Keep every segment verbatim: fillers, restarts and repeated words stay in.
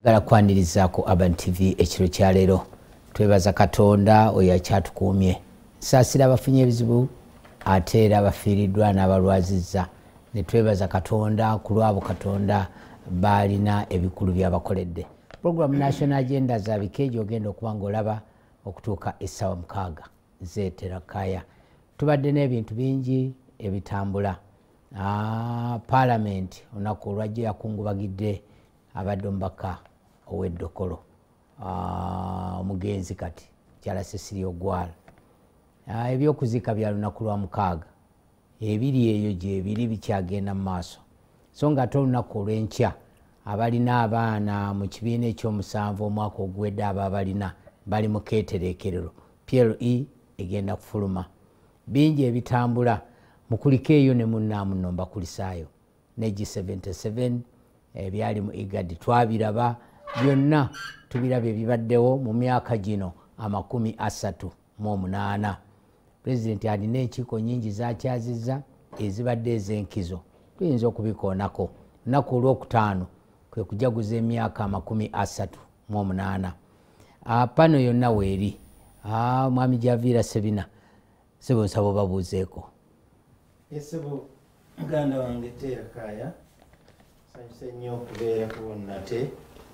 Gala kwanirizaako Urban T V ekiro kya leero. Twebaza Katonda oyo akyatukuumye. Saasira abafunye ebizibu ate era abafiiriddwa n'abalwazizza. Ne twebaza Katonda ku lwabo Katonda baalina ebikulu by'abakoledde. Program National Agenda za bikeeji ogenda okuba ng'olaba okutuuka essaawa mukaaga zeetera kaya. Tubadde n'ebintu bingi ebitambula. Ah, Parliament olunaku olwajja yakungubagidde abadde omubaka ow'eddokolo uh, omugenzi kati Kyala Cecilia Ogwal. Uh, ebyokuziika bya lunaku lwa mukaaga ebiri eyo gye biri bikyagenda mu maaso, so nga ate olunaku olw'enkya abalina abaana mu kibiina ekyomusanvu omwaka oguwedde aba abalina bali mu keetereekerero P L E egenda kufuluma. Bingi ebitambula mukuliko eyo ne munnaamu nno mbakulisaayo ne G seventy-seven ebyali mu igadi twabiraba byonna tubiraba ebibaddewo mu myaka gino amakumi asatu mu omunaana. Pulezidenti alina enkiiko nyingi zakyazizza ezibadde ez'enkizo tuyinza okubikoonako. Lunaku olwokutaano kwe kujaguza emyaka amakumi asatu mu omunaana. Pano yonna weeri Mwami Javiira Sebina sebo nsaba obabuuzeeko. Esebo muganda wange Teera Kaaya, sanyuse nnyo okubeerako nate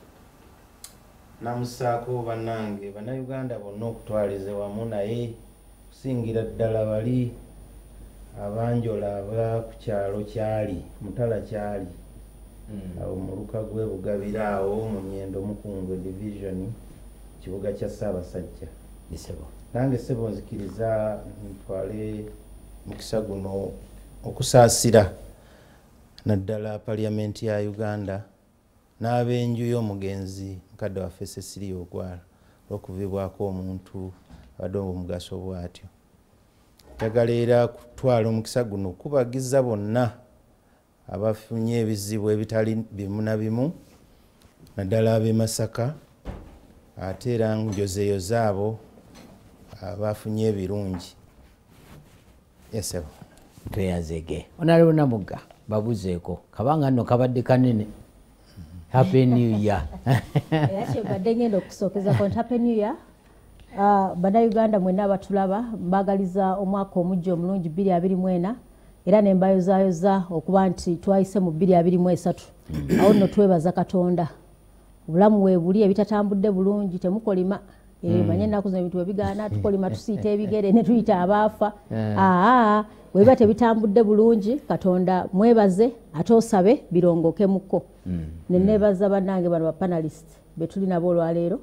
namusaako bannange bannayuganda bonna okutwalize wamu naye kusingira ddala bali abanjola aba ku kyalo kyali Mutala kyali awo mu Lukagwe Bugabira awo mu Nyendo Mukungwe division kibuga kya Ssaabasajja. Nange sebo nzikiriza ntwale mukisa guno okusaasira naddala Parliament ya Uganda n'ab'enju y'omugenzi mukadde waffe Cecilia Ogwal okuvibwako omuntu abadde omugaso bw'atyo. Njagala era kutwala omukisa guno kubagiza bonna abafunye ebizibu ebitali bimu na bimu naddala ab'e Masaka ate era njozeeyoze abo abafunye ebirungi. Yesebo tweyazege onaliwo Namugga babuzeeko kabanga nno kabadde kanene. Happy New Year. Yache badde ngenda okusookeza ko Happy New Year. Uh, bannayuganda mwenna abatulaba mbagaliza omwaka omujja omulungi bbiri abiri mu ena era ne mbayozayoza okuba nti twayise mu bbiri abiri mu esatu. Awo nno twebaza Katonda obulamu weebuli ebitatambudde bulungi temukolima. Eh, manye ennaku zino ebintu webigaana tukolima tusiita ebigere ne tuyita abaafa. Aa weba tebitambudde bulungi Katonda mwebaze ate osabe birongoke muko. Ne nebaza bannange bano ba panelist betuli nabo olwaleero.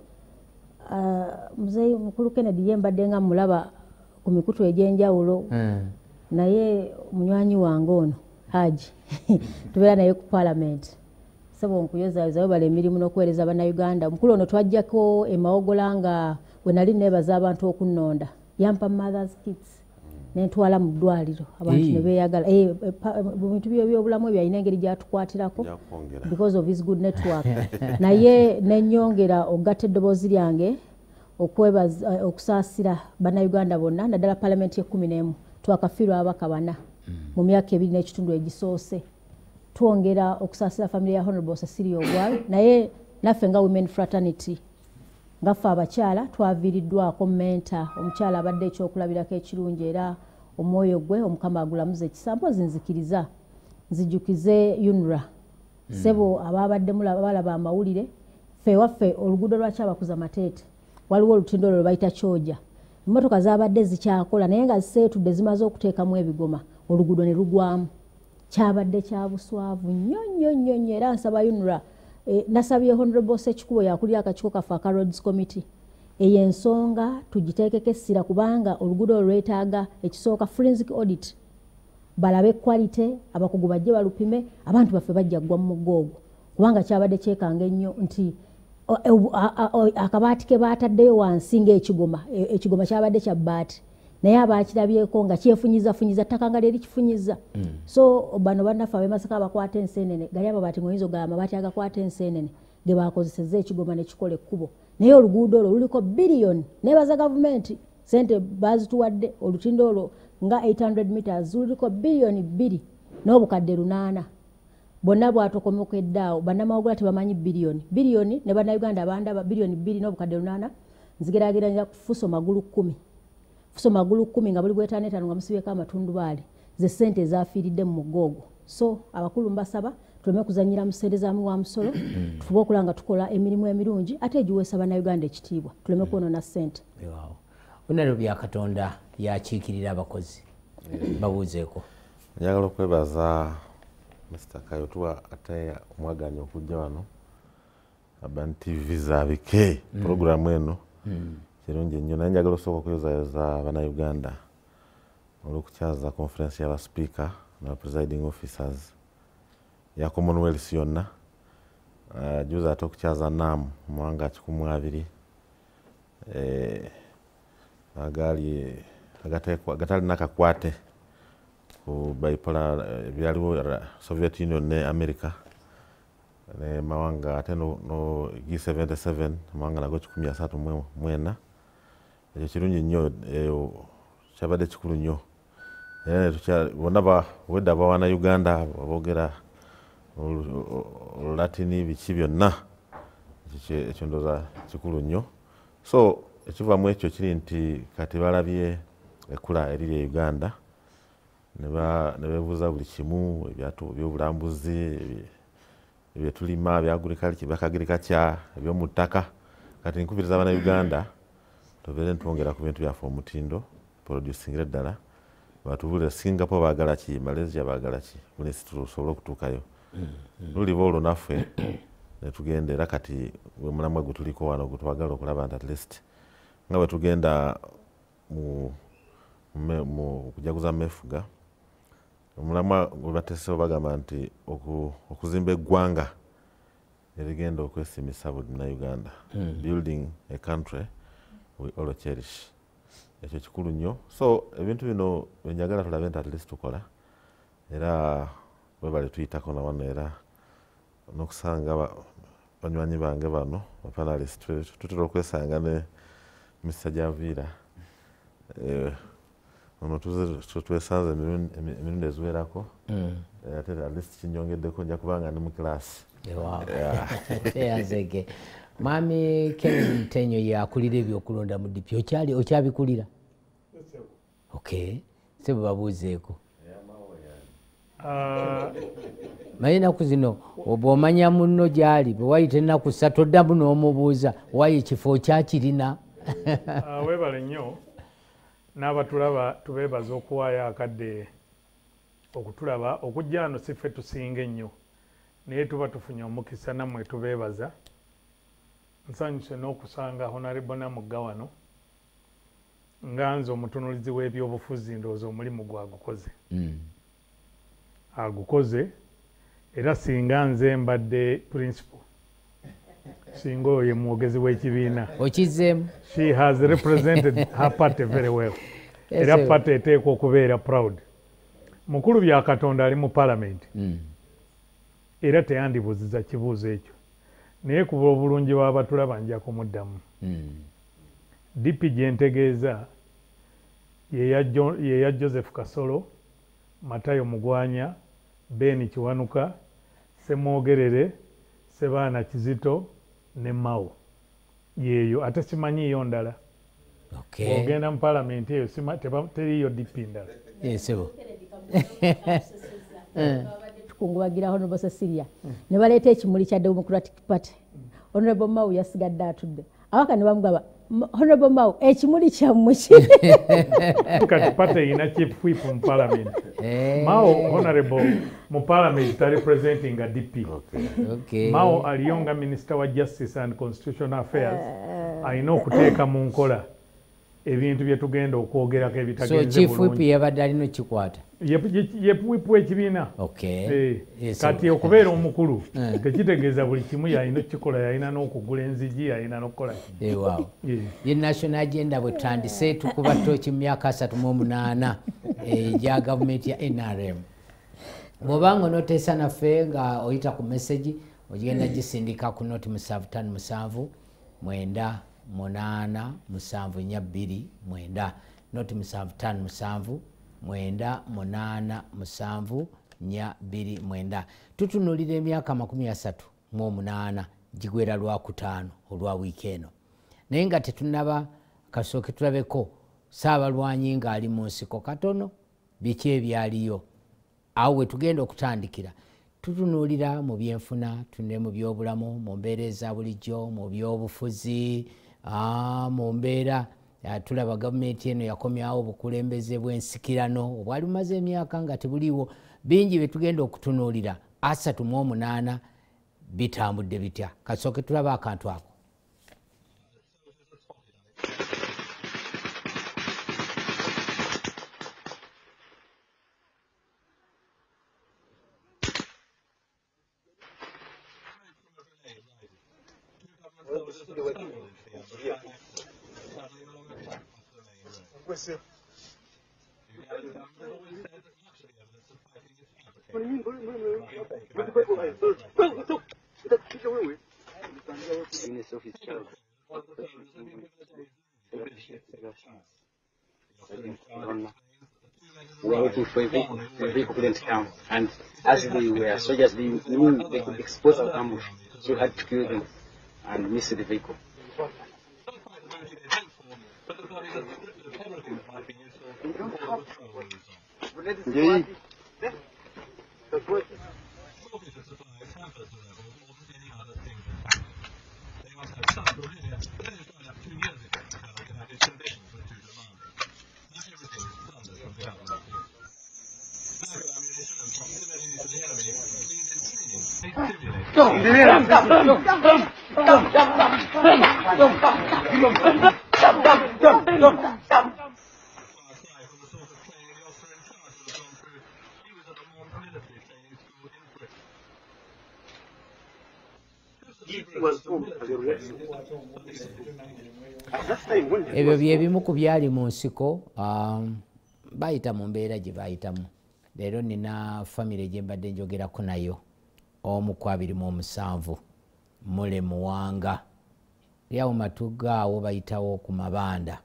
Muzeeyi mukulu Kennedy yembadde nga mulaba ku mikutu egy'enjawulo naye munywanyi wange ono Haji tubeera naye ku Parliament. Sebo nkuyozayozayo bala emirimu n'okuweereza bannayuganda. Mukulu ono twajjako emawogola nga bwe nali neebaza abantu okunnonda yampa mothers kits nentwala mu ddwaliro abantu ne beeyagala. Mu bintu by'ebyobulamu ebyo alina engeri gy'atukwatirako because of his good network. Naye nenyongera okugatta eddoboozi lyange okwebaza okusaasira bannayuganda bonna naddala Parliament y'ekkumi n'emu twakafiirwa ababaka bana mu myaka ebiri n'ekitundu egisoose. Twongera okusaasira family ya Honorable Cecilia Ogwal naye naffe nga Women Fraternity ngaffe abakyala twaviiriddwako menta omukyala abadde ekyokulabirako ekirungi era omwoyo gwe Omukama agulamuze ekisambo zinzikiriza nzijukize UNRA. Sebo ababadde balaba amawulire ffe waffe oluguudo lwa Kyabakuza Mateete waliwo olutindo olwo bayita Kyoja. Emmotoka zaabadde zikyakola naye nga ziseetudde zimaze okuteekamu ebigoma oluguudo ne lugwamu. Kyabadde kya buswavu nnyo nnyo nnyo nnyo era nsaba UNRA e, nasabye Honorable Sekikubo yakulira akakiiko kaffe aka Roads Committee eyo ensonga tugiteekeko essira kubanga oluguudo olwetaaga ekisooka forensic audit balabe quality abakugu bajje balupime abantu baffe bajja ggwa mu mugogo kubanga kyabadde kyekanga ennyo nti akabaati ke baataddeyo wansi ng'ekigoma ekigoma kyabadde kya bbaati naye abakirabyeko nga kyefunyiza funyiza ttaka nga lyeri kifunyiza. Mm. So bano bannaffe ab'e Masaka abakwata enseenene gali amabaati ngoyinza ogaba amabaati agakwata enseenene ge bakozesezza ekigoma ne kikola ekkubo naye oluguudo olwo luliko biliyoni neebaza gavumenti sente bazituwadde olutindo olwo nga eight hundred meters luliko biliyoni bbiri n'obukadde lunaana. bonna bwatokomekeddaawo bannamawugula tebamanyi biliyoni biliyoni ne bannayuganda abandaba biliyoni bbiri n'obukadde lunaana nzigerageranya ku fuso magulu kkumi fuso magulu kkumi nga buli bwetaano etaano nga musibyeko amatundubaali ze ssente ezaafiiridde mu mugoogwo so abakulu mbasaba tuleme kuzanyira mu ssente zaamu wa musolo tufube okulaba nga tukola emirimu emirungi ate egiweesa bannayuganda ekitiibwa tuleme kwonoona ssente. Unalo bya Katonda yakiikirira abakozi babuuzeeko. Njagala okwebaza Mister Kayotua ate omwaganya okujja wano Urban T V zaabike programu eno kirungi nnyo naye njagala osooka okweyozayoza bannayuganda olw'okukyaza conference y'abaspiika na presiding officers ya Commonwealth yonna juza ate okukyaza naamu mawanga kikumi abiri agali agatali nakakwate ku bipolar byaliwo Soviet Union ne America ne mawanga ate no, no G seventy-seven mawanga nago kikumi asatu mwena ekyo kirungi nnyo eyo kyabadde kikulu nnyo era bonna wedda bawana Uganda boogera Olulatini biki byonna ekyo ndooza kikulu nnyo so ekivaamu ekyo kiri nti kati balabye ekkula eriri e Uganda ne beebuuza buli kimu ebyobulambuzi ebyetulima byakagirikatya ebyomu ttaka kati nkubiriza abannayuganda tubeere ntwongera ku bintu byaffe omutindo producingire ddala batubulire Singapore baagala ki Malaysia baagala ki bunesi tusobole okutuukayo luliba olwo naffe netugenda era kati bwe mulamwa gwe tuliko wano gwe twagala okulaba nti at least nga bwe tugenda mu kujaguza mefuga omulamwa gwe bateesewo bagamba nti okuzimba eggwanga erigenda okwesimisa buli munnayuganda building a country we all cherish ekyo kikulu nnyo so ebintu bino benjagala tulabe nti at least tukola era webale tuyitako na wano era n'okusanga banywanyi bange bano bapanalist tutera okwesanga ne Mister Javiera ono twesanze emirundi eziwerako ate at least kinyongeddeko nja kubanga ndi mu kilasi yazege Mwami Kennedy Ntenyo yakulira ebyokulonda mu dipi okyali okyabikulira okay sebo babuuzeeko naye ennaku zino oba omanya munno gyali bwe wayita ennaku ssatu oddamu n'omubuuza wayi ekifo kyakirina. Weebale nnyo n'abatulaba tubeebaza okuwaayo akadde okutulaba okujja wano si ffe tusinga ennyo naye tuba tufunye omukisa nammwe tubeebaza nsanyuse n'okusanga Honorable Namugga wano nga nze omutunulizi w'ebyobufuzi ndowooza omulimu gwagukoze agukoze era singa nze mbadde principal singa oyo ye mwogezi w'ekibiina okizeemu she has represented her party very well era party eteekwa okubeera proud mukulu bya Katonda ali mu parliament era teyandibuuziza kibuuzo ekyo naye kuba obulungi bw'abatulaba nja kumuddamu D P gye ntegeeza ye ya Joseph Kasolo Matayo Mugwanya Ben Kiwanuka Semwogerere Sebaana Kizito ne Mao yeeyo ate simanyiiyo ndala ogenda mu palamenti eyo teriyo D P ndala yesebo tukungubagira Honorable Cecilia ne baleeta ekimuli kya Democratic Party Honorable Mao yasigadde atudde awaka ne bamugaba Honorable Mao ekimuli kyammwe kiri kati party erina chief whip mu parliament Mao Honorable mu parliament tali representing a D P Mao aliyo nga Minister wa Justice and Constitutional Affairs alina okuteeka mu nkola ebintu bye tugenda okwogerako ebitagenze bulungi. So chief whip yabadde alina kikwata ye whip w'ekibiina kati okubeera omukulu tekitegeeza buli kimu yalina okukikola yalina n'okugula enzigi yalina n'okukola waaw ye national agenda bwe tutandise tukuba tooki mu myaka asatu mu omunaana egya gavumenti ya N R M bw'obanga onoteesa naffe nga oyita ku message ogenda gisindika ku noti musanvu ttaano musanvu mwenda munaana musanvu nnya bbiri mwenda noti musanvu ttaano musanvu mwenda munaana musanvu nnya bbiri mwenda. Tutunuulira emyaka makumi asatu mu omunaana gigwera lwakutaano olwa wiiki eno. Naye nga tetunaba kasooke tulabeko Ssaabalwanyi ng'ali mu nsiko katono, biki ebyaliyo. Awo we tugenda okutandikira tutunuulira mu byenfuna, tunne mu byobulamu, mu mbeera eza bulijjo, mu byobufuzi, mu mbeera tulaba gavumenti eno yakomyawo obukulembeze bw'ensikirano obwali bumaze emyaka nga tebuliiwo. Bingi bye tugenda okutunuulira asatu mu omunaana bitambudde bitya. Kasooke tulaba akantu ako. We were waiting for a vehicle. The vehicle couldn't come, and as we were soldiers, they knew they could expose our ambush, so we had to kill them and miss the vehicle. Ebyo byebimu ku byali mu nsiko bayita mu mbeera gye bayitamu. Leero nina famire gye mbadde njogerako nayo, omu ku abiri mu omusanvu Mule Muwanga, lyawo Matuga awo bayitawo ku Mabanda.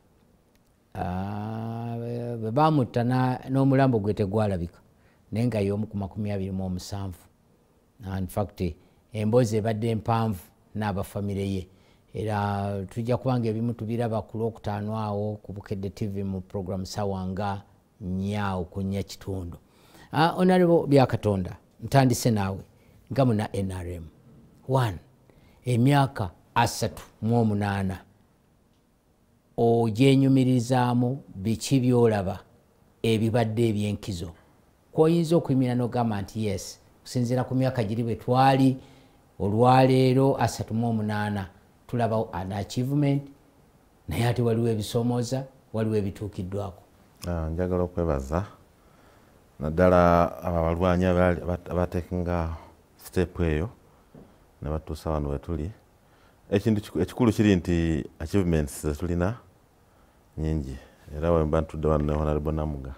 Bwe bamutta n'omulambo gwe tegwalabika naye nga y'omu ku makumi abiri mu omusanvu. In fact emboozi ebadde mpanvu n'abafamire ye. Era tujja kubanga ebimu tubiraba ku Lwokutaano awo ku Bukedde T V mu program Sawanga nyaawo ku nnya kitundu. Honorable Byakatonda, ntandise naawe nga muna N R M. One, emyaka asatu mu omunaana ogyenyumirizaamu biki byolaba ebibadde ebyenkizo kwoyinza okuyimira n'ogamba nti yes okusinziira ku myaka giri bwe twali olwaleero asatu mu omunaana tulaba an achievement naye ate waliwo ebisoomooza waliwo ebituukiddwako. Njagala okwebaza naddala abalwanyi abateekinga siteepu eyo ne batuusa wano we tuli. Ekintu ekikulu kiri nti achievements zetulina nyingi era we mba ntudde wano ne Honorable Namuga.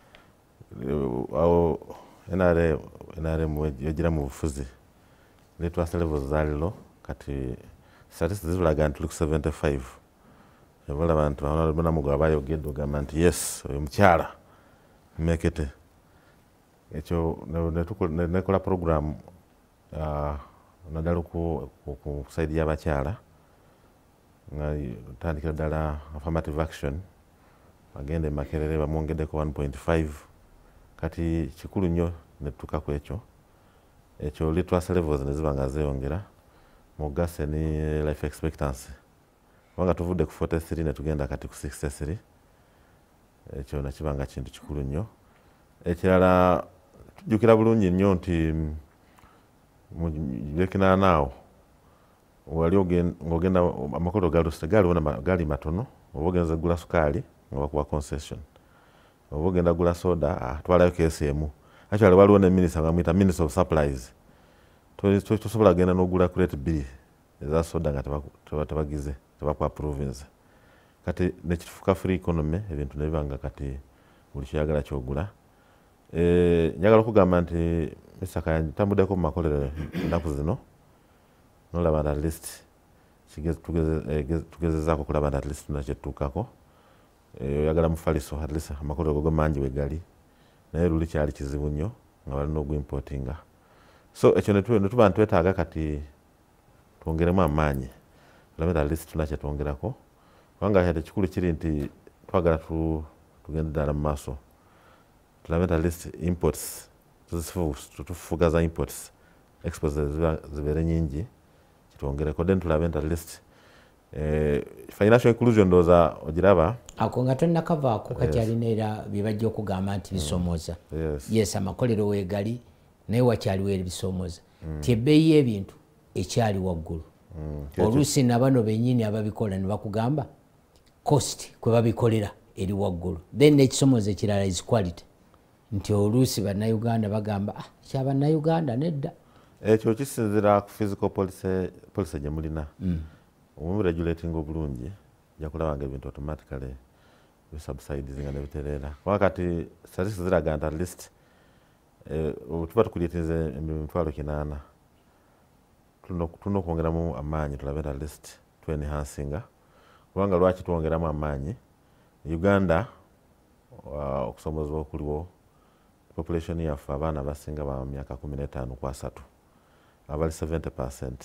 Awo N R M yogira mu bufuzi literacy levels zaaliro kati statistics zibulaga nti tuli ku seventy-five. Ebalaba nti Honorable Namuga abayogedde ogamba nti yes oyo mukyala mmekete. Ekyo nekola program naddala ku side y'abakyala nga tandikira ddala affirmative action bagende Makerere bamwongeddeko one point five. Kati kikulu nnyo netutuuka ku ekyo ekyo literacy levels ne ziba nga zeeyongera mugase ne life expectancy kubanga tuvudde ku forty-three ne tugenda kati ku sixty-three. Ekyo nakiba nga kintu kikulu nnyo. Ekirala tujjukira bulungi nnyo nti mu lekinaanaawo wali ng'ogenda amakoto gaali matono oba ogenza gula sukaali nga bakuwa concession oba ogenda gula soda twalayo keesi emu. Actually waliwo ne minisita nga muyita Minister of Supplies tosobola genda n'ogula crate bbiri eza soda nga tebagize tebakuapprovinze. Kati nekifuuka free economy ebintu ne biba nga kati buli kyayagala kyogula. Njagala okugamba nti Mister Kayanja tambuddeko mu makolero ennaku zino nolaba nti at least tugezezaako okulaba nti at least tuna kyetutuukako. Oyagala mufaliso at least amakolero gogo mangi we gali naye luli kyali kizibu nnyo nga balina ogwimportinga. So ekyo netuba ntwetaaga kati twongeremu amaanyi tulabe at least tuna kyetwongerako kubanga kati ekikulu kiri nti twagala tugende ddala mu maaso tulabe at least imports tufuga za imports exports zibeere nyingi kitwongereko then tulabe at least eh, financial inclusion ndowooza ogiraba ako nga tonnakavaako kakyalina era bye okugamba nti bisomooza. Yes. Yes, amakolero weegali naye wakyaliwo ebisomooza ti ebbeeyi y'ebintu ekyali waggulu. Oluusi na bano bennyini ababikola ne bakugamba cost kwe babikolera eri waggulu then n'ekisomooza ekirala is quality nti oluusi bannayuganda bagamba ah, kya bannayuganda nedda. Ekyo kisinzira ku physical policy policy gye mulina. Omuregulating obulungi ja kulaba nga ebintu automatically bisubsides nga ne bitereera. Kuba kati statistics ziraga nti at least tuba tukuleetinze emitwalo kinaana tulina okwongeramu amaanyi tulabe at least twenhancinga kubanga lwaki twongeramu amaanyi Uganda okusomoozebwa okuliwo population yaffe abaana basinga ba myaka kumi n'etaano ku asatu abali seventy percent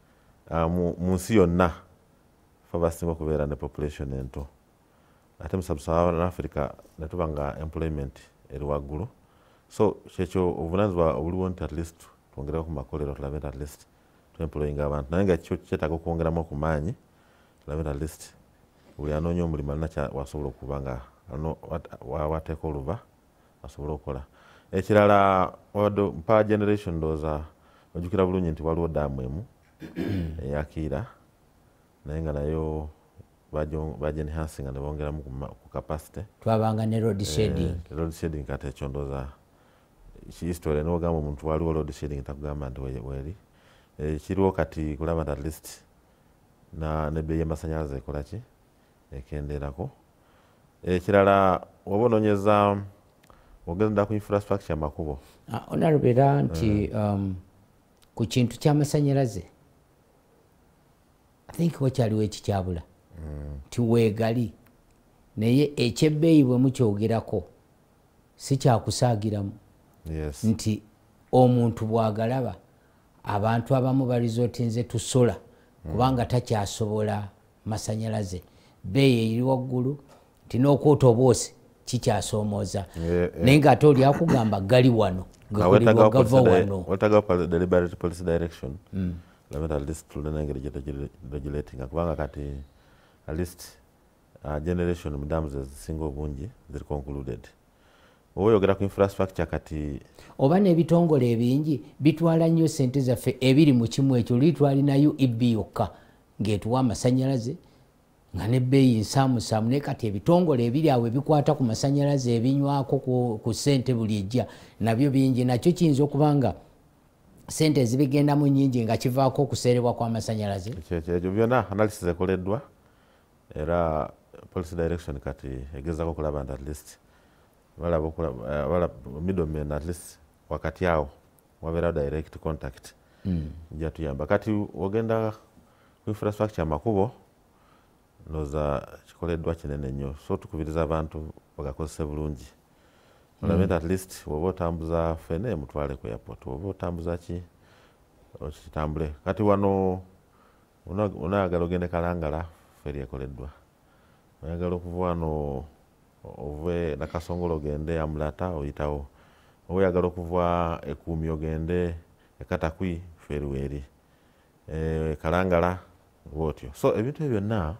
mu nsi yonna fe basinga okubeera ne population ento ate mu sub-Saharan Africa ne tuba nga employment eri waggulu. So kyekyo obuvunaanyizibwa obuliwo nti at least twongereko ku makolero tulabe at least tuemployinga abantu naye nga kyo kyetaaga okwongeramu ku maanyi tulabe at least buli anoonya omulimu alina wasobola okuba nga wateeka oluba asobola okukola. Ekirala mpa generation ndowooza ojjukira bulungi nti waliwo daamu emu eyakiira naye nga nayo bagenhancinga ne bongeramu ku capacity. Twabanga ne road shading. Road shading kati ekyo ndowooza history n'ogamba omuntu waliwo road shading takugamba nti weeri. Kiriwo kati kulaba at least n'ebbeeyi y'amasannyalaze ekola ki ekendeerako. Ekirala oba onoonyeza ogenda ku infrastructure amakubo. Honorable era nti ku kintu ky'amasannyalaze I think wakyaliwo ekikyabula nti weegali naye ekyebbeeyi bwe mukyogerako si kyakusaagiramu. Yes. Nti omuntu bw'agalaba abantu abamu balizootinze tusola kubanga takyasobola masannyalaze bbeeyi eri waggulu nti n'okwota obwosi kikyasoomooza naye ng'ate oli akugamba gali wano gakolebwa gava wano. Wetaaga deliberate policy direction labda at least tulina engeri gyeregulatinga kubanga kati at least generation mu dams ezisinga obungi ziri concluded. Oba oyogera ku infrastructure kati oba n'ebitongole ebingi bitwala nnyo ssente zaffe ebiri mu kimu ekyo luli twalinayo ibbi yokka ng'etuwa amasannyalaze nga n'ebbeeyi nsaamusaamu naye kati ebitongole ebiri awo ebikwata ku masannyalaze ebinywako ku ssente buli ejja nabyo bingi nakyo kiyinza okuba nga ssente ezibigendamu nnyingi nga kivaako okuseerebwa kw'amasannyalaze. Ekyo byonna analysis ekoleddwa era policy direction kati egezaako okulaba nti at least wala middlemen at least wakati awo wabeera direct contact nja tuyamba. Kati ogenda ku infrastructure amakubo ndowooza kikoleddwa kinene nnyo so tukubiriza abantu bagakozese bulungi olabe at least woba otambuza fene mutwale ku airport woba otambuza ki okitambule. Kati wano onaagala ogende Kalangala feri ekoleddwa oyagala okuva wano ove Nakasongolo ogende Amulata oyitawo oba oyagala okuva Ekuumi ogende Ekatakwi feri weeri Kalangala bwotyo. So ebintu ebyo byonna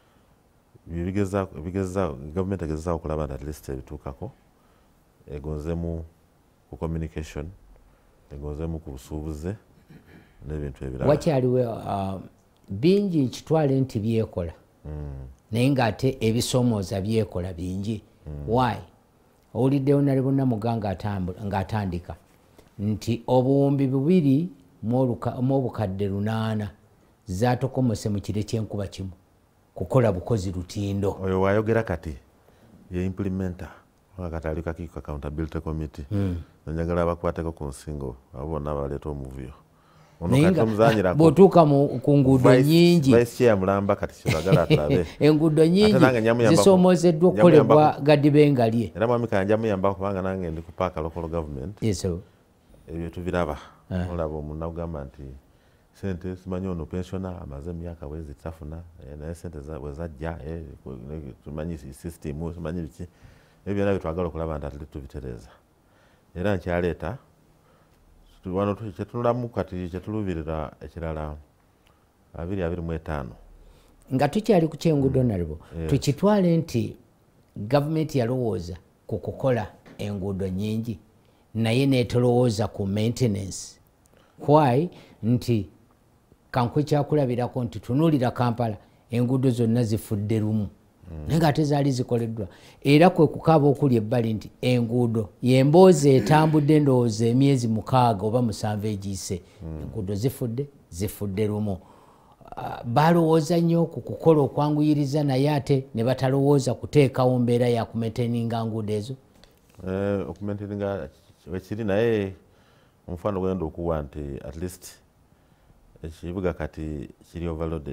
bigeza gavumenti egezezaawo okulaba nti at least ebituukako egonzemu ku communication egonzemu ku busuubuze n'ebintu ebirala. Wakyaliwo bingi kitwale nti byekola naye ng'ate ebisoomooza byekola bingi. Why? Owuliddewo nali bonna muganga ng'atandika nti obuwumbi bubiri mu obukadde lunaana zaatokomose mu kire ky'enkuba kimu kukola bukozi lutindo. Oyo wayogera kati ye implementer wakati ali kakiiko accountability committee njagala bakwateko ku nsingo abo bonna baleeta omuvuyo bw'otuuka ku nguudo nnyingi mulamba kati kyebagala tulabe enguudo nnyingi zisoomozeddwa okukolebwa gaddi bengalye era mwami kanja muyambako kubanga nange ndi ku paaka local government ebyo tubiraba olaba omuntu nagugamba nti sente simanyi ono pensiona amaze emyaka bwezi tafuna naye sente bwezajja tumanyi system simanyi biki ebyo byonna byetwagala okulaba nti atali tubitereeza era nkyaleeta wano kyetunulamu kati kyetuluubirira ekirala abiri abiri mu etaano nga tukyali ku kyenguudo nalwo tukitwale nti gavumenti yalowooza ku kukola enguudo nnyingi naye netolowooza ku maintenance why nti kankwe kyakulabirako nti tunuulira Kampala enguudo zonna zifudde lumu naye nga ate zaali zikoleddwa era kwe kukaaba okuli ebbali nti enguudo yemboozi etambudde ndowooza emyezi mukaaga oba musanvu egiyise enguudo zifudde zifudde lumu balowooza nnyo ku kukola okwanguyiriza naye ate ne batalowooza kuteekawo mbeera ya kumaintaininga nguudo ezo okumaintaininga wekiri naye omufano gwenda okuwa nti at least ekibuga kati kiri overloaded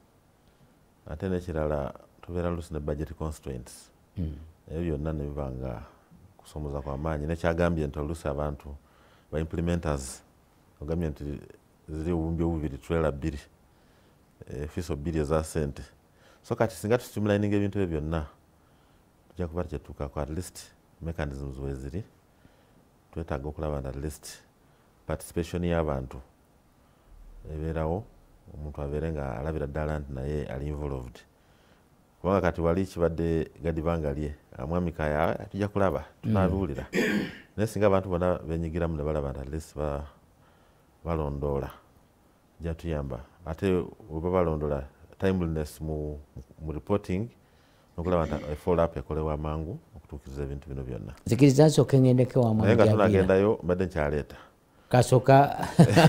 ate nekirala tubeera lusi ne budget constraints ebyo byonna ne biba nga kusomoza kw'amaanyi nekyagambye nti olusi abantu ba implementers ogambye nti ziri obumbi obubiri trailer bbiri fiso bbiri eza sente so kati singa tustimulayininga ebintu ebyo byonna tujja kuba tukyetuukako at least mechanisms weziri twetaaga okulaba nti at least participation y'abantu ebeerawo omuntu abeere nga alabira ddala nti naye ali involved kubanga kati wali kibadde gadi bangalye mwami kaya tujja kulaba tunabiwulira naye singa abantu bonna benyigiramu ne balaba nti at least balondoola jja tuyamba ate oba balondola timeliness mu reporting nokulaba nti follow up ekolebwa amangu okutuukiriza ebintu bino byonna zikiriza nsooka engendeke wamu naye nga tunagendayo mbadde nkyaleeta kasoka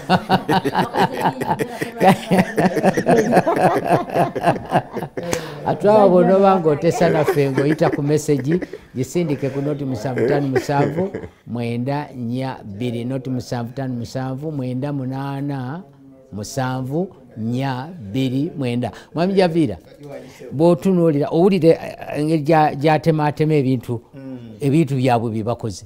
atwaba bonoba ng'otesa naffe ng'oyita ku meseji gisindike ku noti musanvu ttaano musanvu mwenda nnya bbiri noti musanvu ttaano musanvu mwenda munaana musanvu nnya bbiri mwenda mwami Javiira bw'otunuulira owulire engeri gy'atemaatema ebintu ebintu byabwe bye bakoze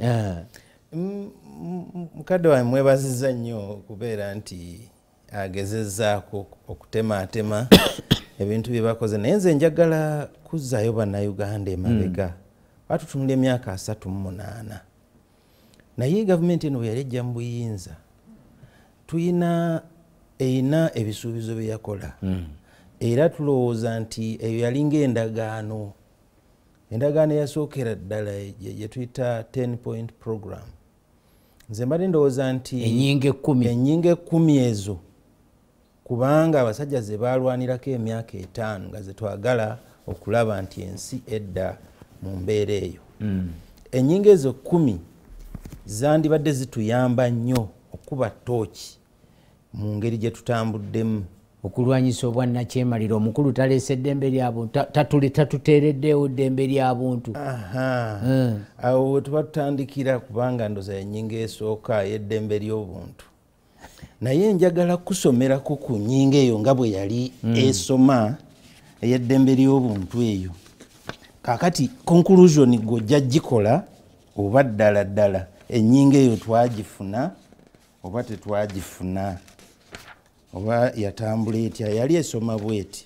mukadde wange mwebazizza nnyo okubeera nti agezezzaako okutemaatema ebintu bye bakoze naye nze njagala kuzzaayo bannayuganda emabega batutunula emyaka asatu mu munaana naye gavumenti eno bwe yali ejja mu buyinza tuyina eyina ebisuubizo bye yakola era tulowooza nti eyo yali ng'endagaano endagaano eyasookera ddala gye tuyita ten point program nze mbadde ndowooza nti ennyinga ekkumi ennyinga ekkumi ezo kubanga abasajja ze baalwanirako emyaka etaano nga ze twagala okulaba nti ensi edda mu mbeera eyo ennyinga ezo kkumi zandibadde zituyamba nnyo okuba tooki mu ngeri gye tutambuddemu okulwanyisa obwannakyemaliro omukulu taleese eddembe lyabuntu tatuteereddeewo eddembe lyabuntu awo we tuba tutandikira kubanga ndoza ennyinga esooka y'eddembe ly'obuntu naye njagala kusomerako ku nnyinga eyo nga bwe yali esoma ey'eddembe ly'obuntu eyo kaakati conclusion gojja gikola oba ddala ddala ennyinga eyo twagifuna oba tetwagifuna oba yatambula etya yali esoma bweti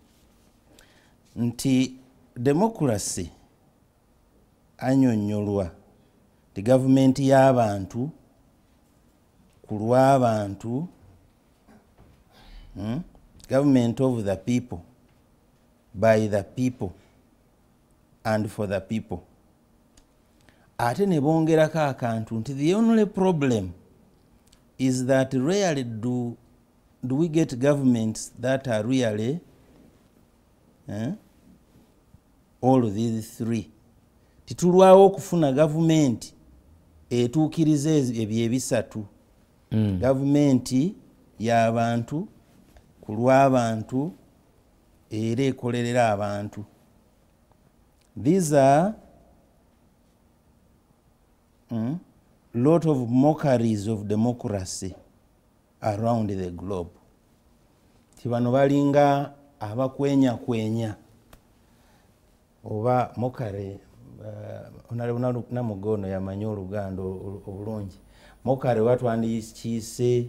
nti demokrasi annyonnyolwa ti gavumenti y'abantu ku lw'abantu hmm? Government of the people by the people and for the people ate ne bongerako akantu nti the only problem is that rarely do do we get governments that are really eh, all of these three titulwawo okufuna gavumenti etuukiriza ebyo ebisatu mm. gavumenti y'abantu ku lw'abantu era ekolerera abantu these are mm, lot of mockeries of democracy around the globe. Tibano balinga abakwenya kwenya oba Mokare uh, namugono yamanyi Oluganda obulungi. Mokare watwandikiise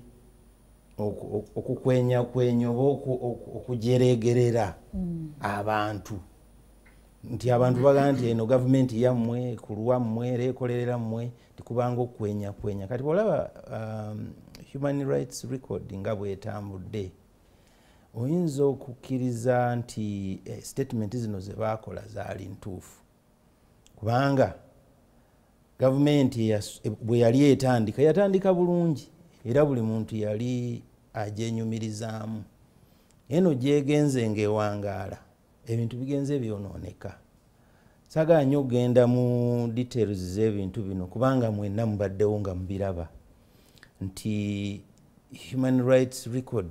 okukwenya kwenya oba okujeregerera mm. abantu nti abantu bagamba nti eno gavumenti yammwe kulwammwe era ekolerera mmwe tikubanga okwenya kwenya. Kati olaba um, human rights record nga bwetambudde oyinza okukkiriza nti eh, statement zino ze baakola zaali ntuufu kubanga gavumenti bwe yali etandika yatandika bulungi era buli muntu yali ajenyumirizaamu. Eno gyegenze ng'ewangaala ebintu bigenze byonooneka. Saagala nnyo okugenda mu details z'ebintu bino kubanga mwenna mubaddewo nga mubiraba nti human rights record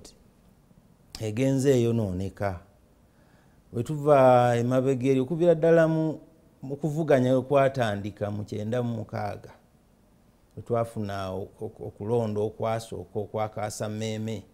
egenze eyonooneka. Bwe tuva emabega eri okubira ddala mu kuvuganya kwatandika mu kyenda mu mukaaga bwe twafuna okulonda okwasooka okwakaasa mmeeme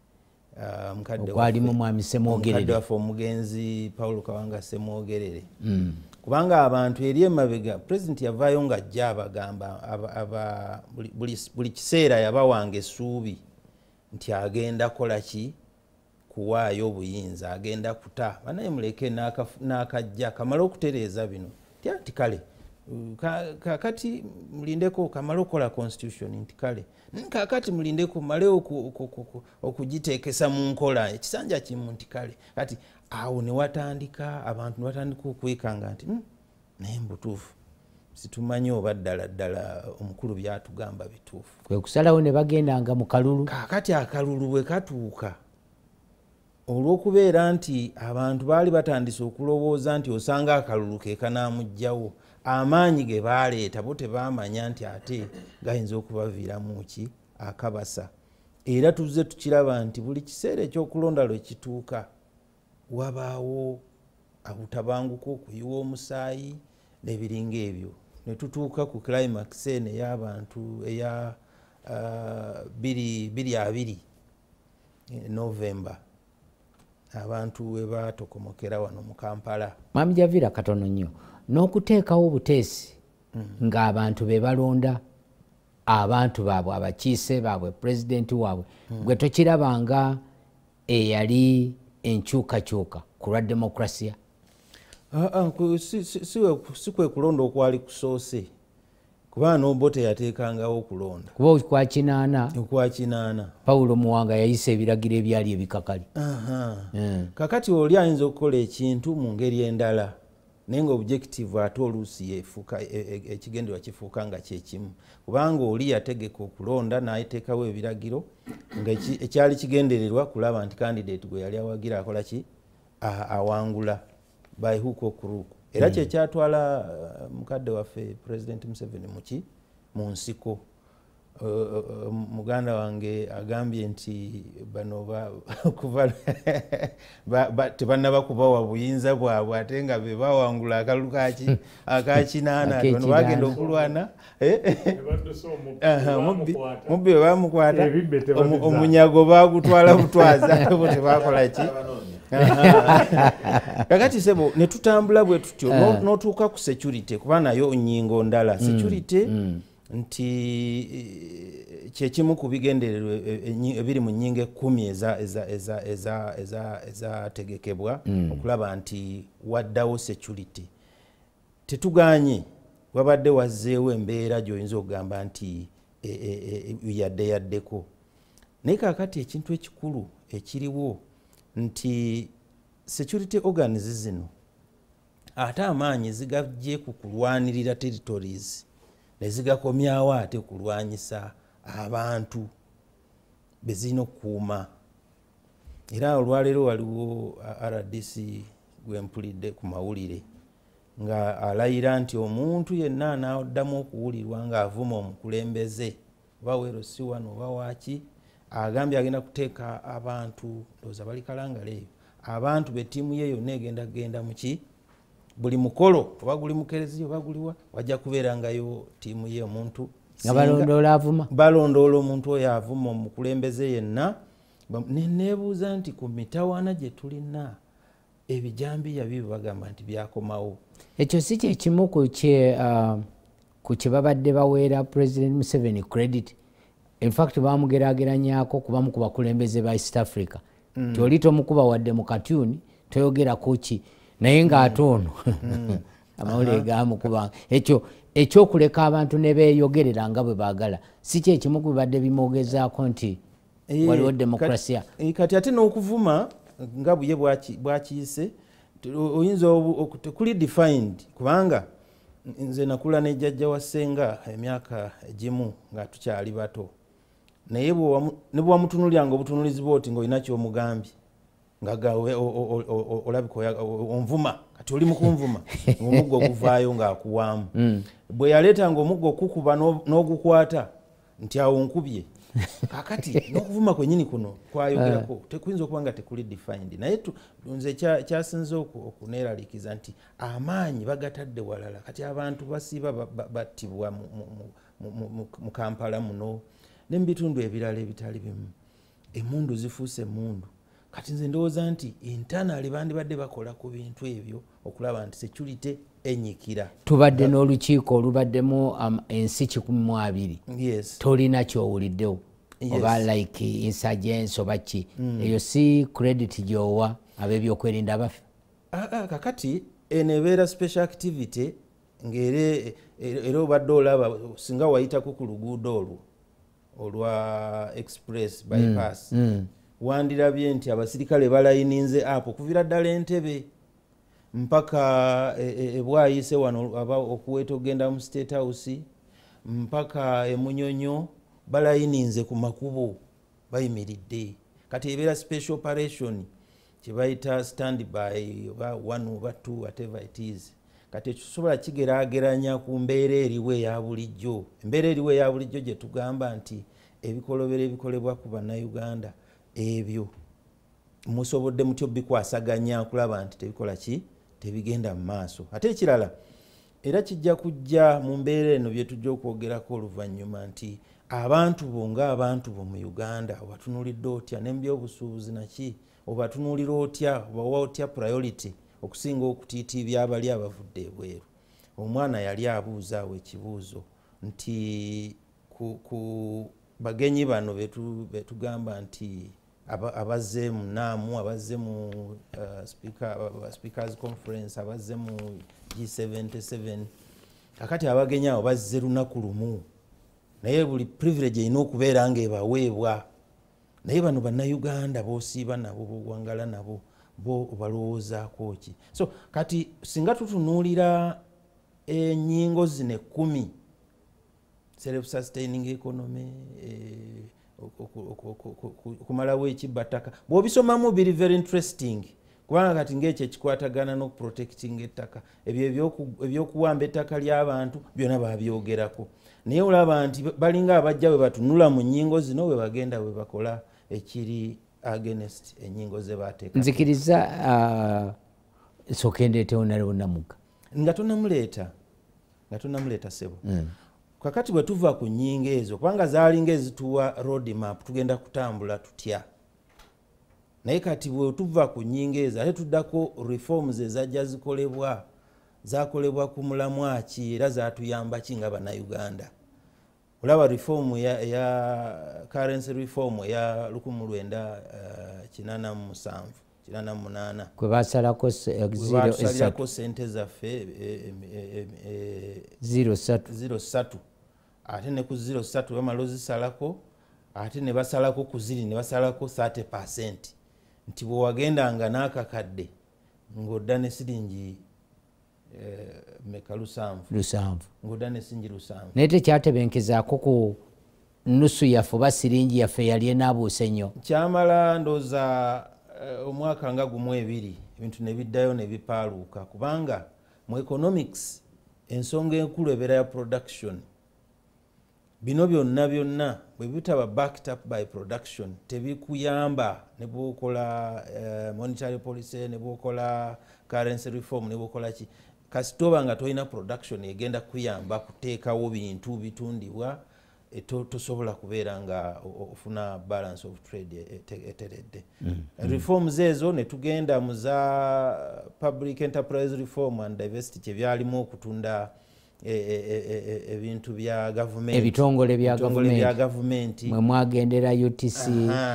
okwalimu mwami Semwogerere waffe omugenzi Paulo Kawanga Semwogerere mm. kubanga abantu eri emabega pulezidenti yavaayo nga ajja abagamba buli kiseera yabawanga essuubi nti agenda kola ki kuwaayo obuyinza agenda kuta banaye muleke n'akajja kamala okutereeza bino nti kale kakati mulindeko kamala okukola constitution nti kale kakati mulindeko male okugiteekesa mu nkola ekisanja kimu nti kale kati awo ne watandika abantu ne watandika okwekanga nti naye mbutuufu situmanyi oba ddala ddala omukulu byatugamba bituufu. Kwe kusalawo ne bagendanga mu kalulu. Kakati akalulu bwe katuuka olw'okubeera nti abantu baali batandise okulowooza nti osanga akalulu ke kanaamugjawo amaanyi ge baaleeta bo tebaamanya nti ate gayinza okubaviiramu ki akabasa. Era tuzze tukiraba nti buli kiseera ekyokulonda lwe kituuka wabaawo abutabanguko okuyiwa omusaayi n'ebiringa ebyo ne tutuuka ku climax eno ey'abantu eya bbiri abiri November abantu we batokomokera wano mu Kampala. Mwami Javira katono nnyo n'okuteekawo obuteesi mm. ng'abantu be balonda abantu baabwe abakiise baabwe pulezidenti waabwe mm. gwe tokirabanga eyali enkyukakyuka ku lwa demokrasiya. Si kwe kulonda okwali kusoose kuba n'Obote yateekangawo okulonda kuba okwa kinaana okwa kinaana Paulo Muwanga yayisa ebiragiro ebyali ebikakali. mm. Kakati oli ayinza okukola ekintu mu ngeri endala naye nga objective ate oluusi yefuuka ekigendererwa kifuuka nga kyekimu kubanga oli yategeka okulonda n'ateekawo ebiragiro nga ekyali kigendererwa kulaba nti candidate gwe yali awagira akola ki awangula by hook or crook. Era kye kyatwala mukadde waffe President Museveni muki mu nsiko. Muganda wange agambye nti bano kuva tebannaba kubawa buyinza bwabwe ate nga be bawangula akalulu kaki akakinaana bano bagenda okulwana mubbi bamukwata omunyago bagutwala butwaza bo tebakola ki. Kakati sebo ne tutambula bwe tutyo n'otuuka ku security kuba nayo nnyingo ndala security nti kyekimu ku bigendererwa ebiri mu nnyingo ekkumi ezategekebwa okulaba nti waddawo security. Tetuganye wabadde wazzeewo embeera gy'oyinza okugamba nti yadde yaddeko naye kakati ekintu ekikulu ekiriwo nti security organs zino ate amaanyi zigajje ku kulwanirira territories nezigakomyawo ate kulwanyisa abantu bezina okukuuma. Era olwaleero waliwo R D C gwempulidde ku mawulire nga alayira nti omuntu yenna anaaddamu okuwulirwa ng'avuma omukulembeze oba weerosi wano oba waaki agambye agenda kuteeka abantu ndowooza bali kalangala eyo abantu bettiimu ye yonna egenda kugenda muki buli mukolo oba guli mukereziya oba guliwa wajja kubeerangayo ttiimu ye omuntu nga balondoola avuma balondoola omuntu oyo avuma omukulembeze yenna. Neneebuuza nti ku mitawaana gye tulina ebijambiya bibyo bagamba nti byakomawo. Ekyo si kyekimu ku kye babadde baweera President Museveni credit. In fact bamugerageranyako kubamu ku bakulembeze ba East Africa. Mm. Toli tomukuba wadde mu katuni toyogera kuki naye ng'ate ono amawulire gamukuba. Ekyo ekyokuleka abantu ne beeyogerera nga bwe baagala si kyekimu ku bibadde bimwogezaako nti waliwo demokrasia. Kati ate n'okuvuma nga buye bwakiyise oyinza kuli defined kubanga nze nakula ne jjajja wa ssenga emyaka egimu nga tukyali bato naye ne bwamutunuliranga obutunulizi bwoti ng'olina ky'omugambye nga gawe olabika onvuma kati oli mu kunvuma omuggo oguvaayo ng'akuwaamu. Bwe yaleetanga omuggo okukuba n'ogukwata nti awo nkubye. Kakati n'okuvuma kwennyini kuno kwayogerako tekuyinza okuba nga tekuli defined naye nze kyasinze okuneeralikiza nti amaanyi bagatadde walala. Kati abantu basiiba battibwa mu Kampala muno ne mu bitundu ebirala ebitali bimu. Emmundu zifuuse emmundu. Kati nze ndowooza nti internally bandibadde bakola ku bintu ebyo okulaba nti security enyikira. Tubadde n'olukiiko olubaddemu ensi kikumi mu abiri. Yes. Tolina kyowuliddewo. Yes. Oba like insurgents oba ki. Mm. Eyo si credit gyowa ab'ebyokwerinda baffe. Ah, ah, kakati enebeera special activity ng'era era obadde olaba singa wayitako ku luguudo olwo olwa express bypass. Mm. Mm. Wandirabye nti abasirikale balayininze apo okuvira ddala Entebbe mpaka ebwayise wano aba okuweta ogenda mu State House mpaka emunyonyo balayininze ku makubo bayimiridde. Kati ebeera special operation kyebayita stand by oba one over two whatever it is. Kati ekisobola kigeraageranya ku mbeera eriwo eya bulijjo. Embeera eriwo eya bulijjo gye tugamba nti ebikolobera ebikolebwa ku bannayuganda ebyo musobodde mutyo bikwasaganya kulaba nti tebikola ki tebigenda mu maaso. Ate ekirala era kijja kujja mu mbeera eno bye tujja okwogerako oluvannyuma nti abantu bo ng'abantu bo mu Uganda obatunulidde otya ne mu byobusuubuzi naki obatunuulira otya obawa otya priority okusinga okutiitiibya abali abavudde ebweru. Omwana yali abuuza awo ekibuuzo nti ku bagenyi bano betugamba nti abazze mu naamu abazze mu speakers conference abazze mu G seventy-seven kakati abagenyi abo bazze lunaku lumu naye buli privilege erina okubeera ng'ebaweebwa naye bano bannayuganda boosiiba nabo bowangala nabo bo balowoozaako ki. So kati singa tutunuulira ennyingo zino ekkumi self sustaining economy okumalawo ekibbattaka bw'obisomamu biri very interesting kubanga kati ng'ekyo ekikwatagana n'okuprotecting ettaka ebyo ebyokuwamba ettaka ly'abantu byonna babyogerako naye olaba nti balinga abajja bwe batunula mu nnyingo zino bwe bagenda bwe bakola ekiri against ennyingo ze bateeka. Nzikiriza uh, sokendeetewo nalewo Namugga nga tonamuleeta nga tonamuleeta sebo. Mm. Kakati bwe tuva ku nnyingo ezo kubanga zaalinga ezituwa road map tugenda kutambula tutya naye kati bwe tuva ku nnyingo ezo ate tuddako reforms ezajja zikolebwa zakolebwa ku mulamwa ki era zaatuyamba ki nga bannayuganda. Olaba reform ya, ya currency reform ya lukumi lwenda kinaana mu musanvu kinaana mu munaana kwe basalako zero sente zaffe zero satu ate ne ku zero satu bamala ozisalako ate ne basalako ku ziri ne basalako thirty percent nti bwe wagendanga n'akakadde ng'odda ne siringi meka lusanvu lusanvu ng'odda ne singi lusanvu naye tekyatebenkezaako ku nusu yaffe oba siringi yaffe yali enaabuuse nnyo. Kyamala ndooza omwaka nga gumu ebiri ebintu ne biddayo ne bipaaluuka kubanga mu economics ensonga enkulu ebeera ya production. Bino byonna byonna bwe bitaba backed up by production tebikuyamba ne bwokola uh, monetary policy ne bwokola currency reform ne bwokola ki kasitoba nga tolina production egenda kuyamba kuteekawo bintu bitundibwa tosobola kubeera nga ofuna balance of trade eteredde. Reforms ezo ne tugenda mu za public enterprise reform and diversity kyebyalimu okutunda ebintu bya government, ebitongole bya government mwe mwagendera U T C,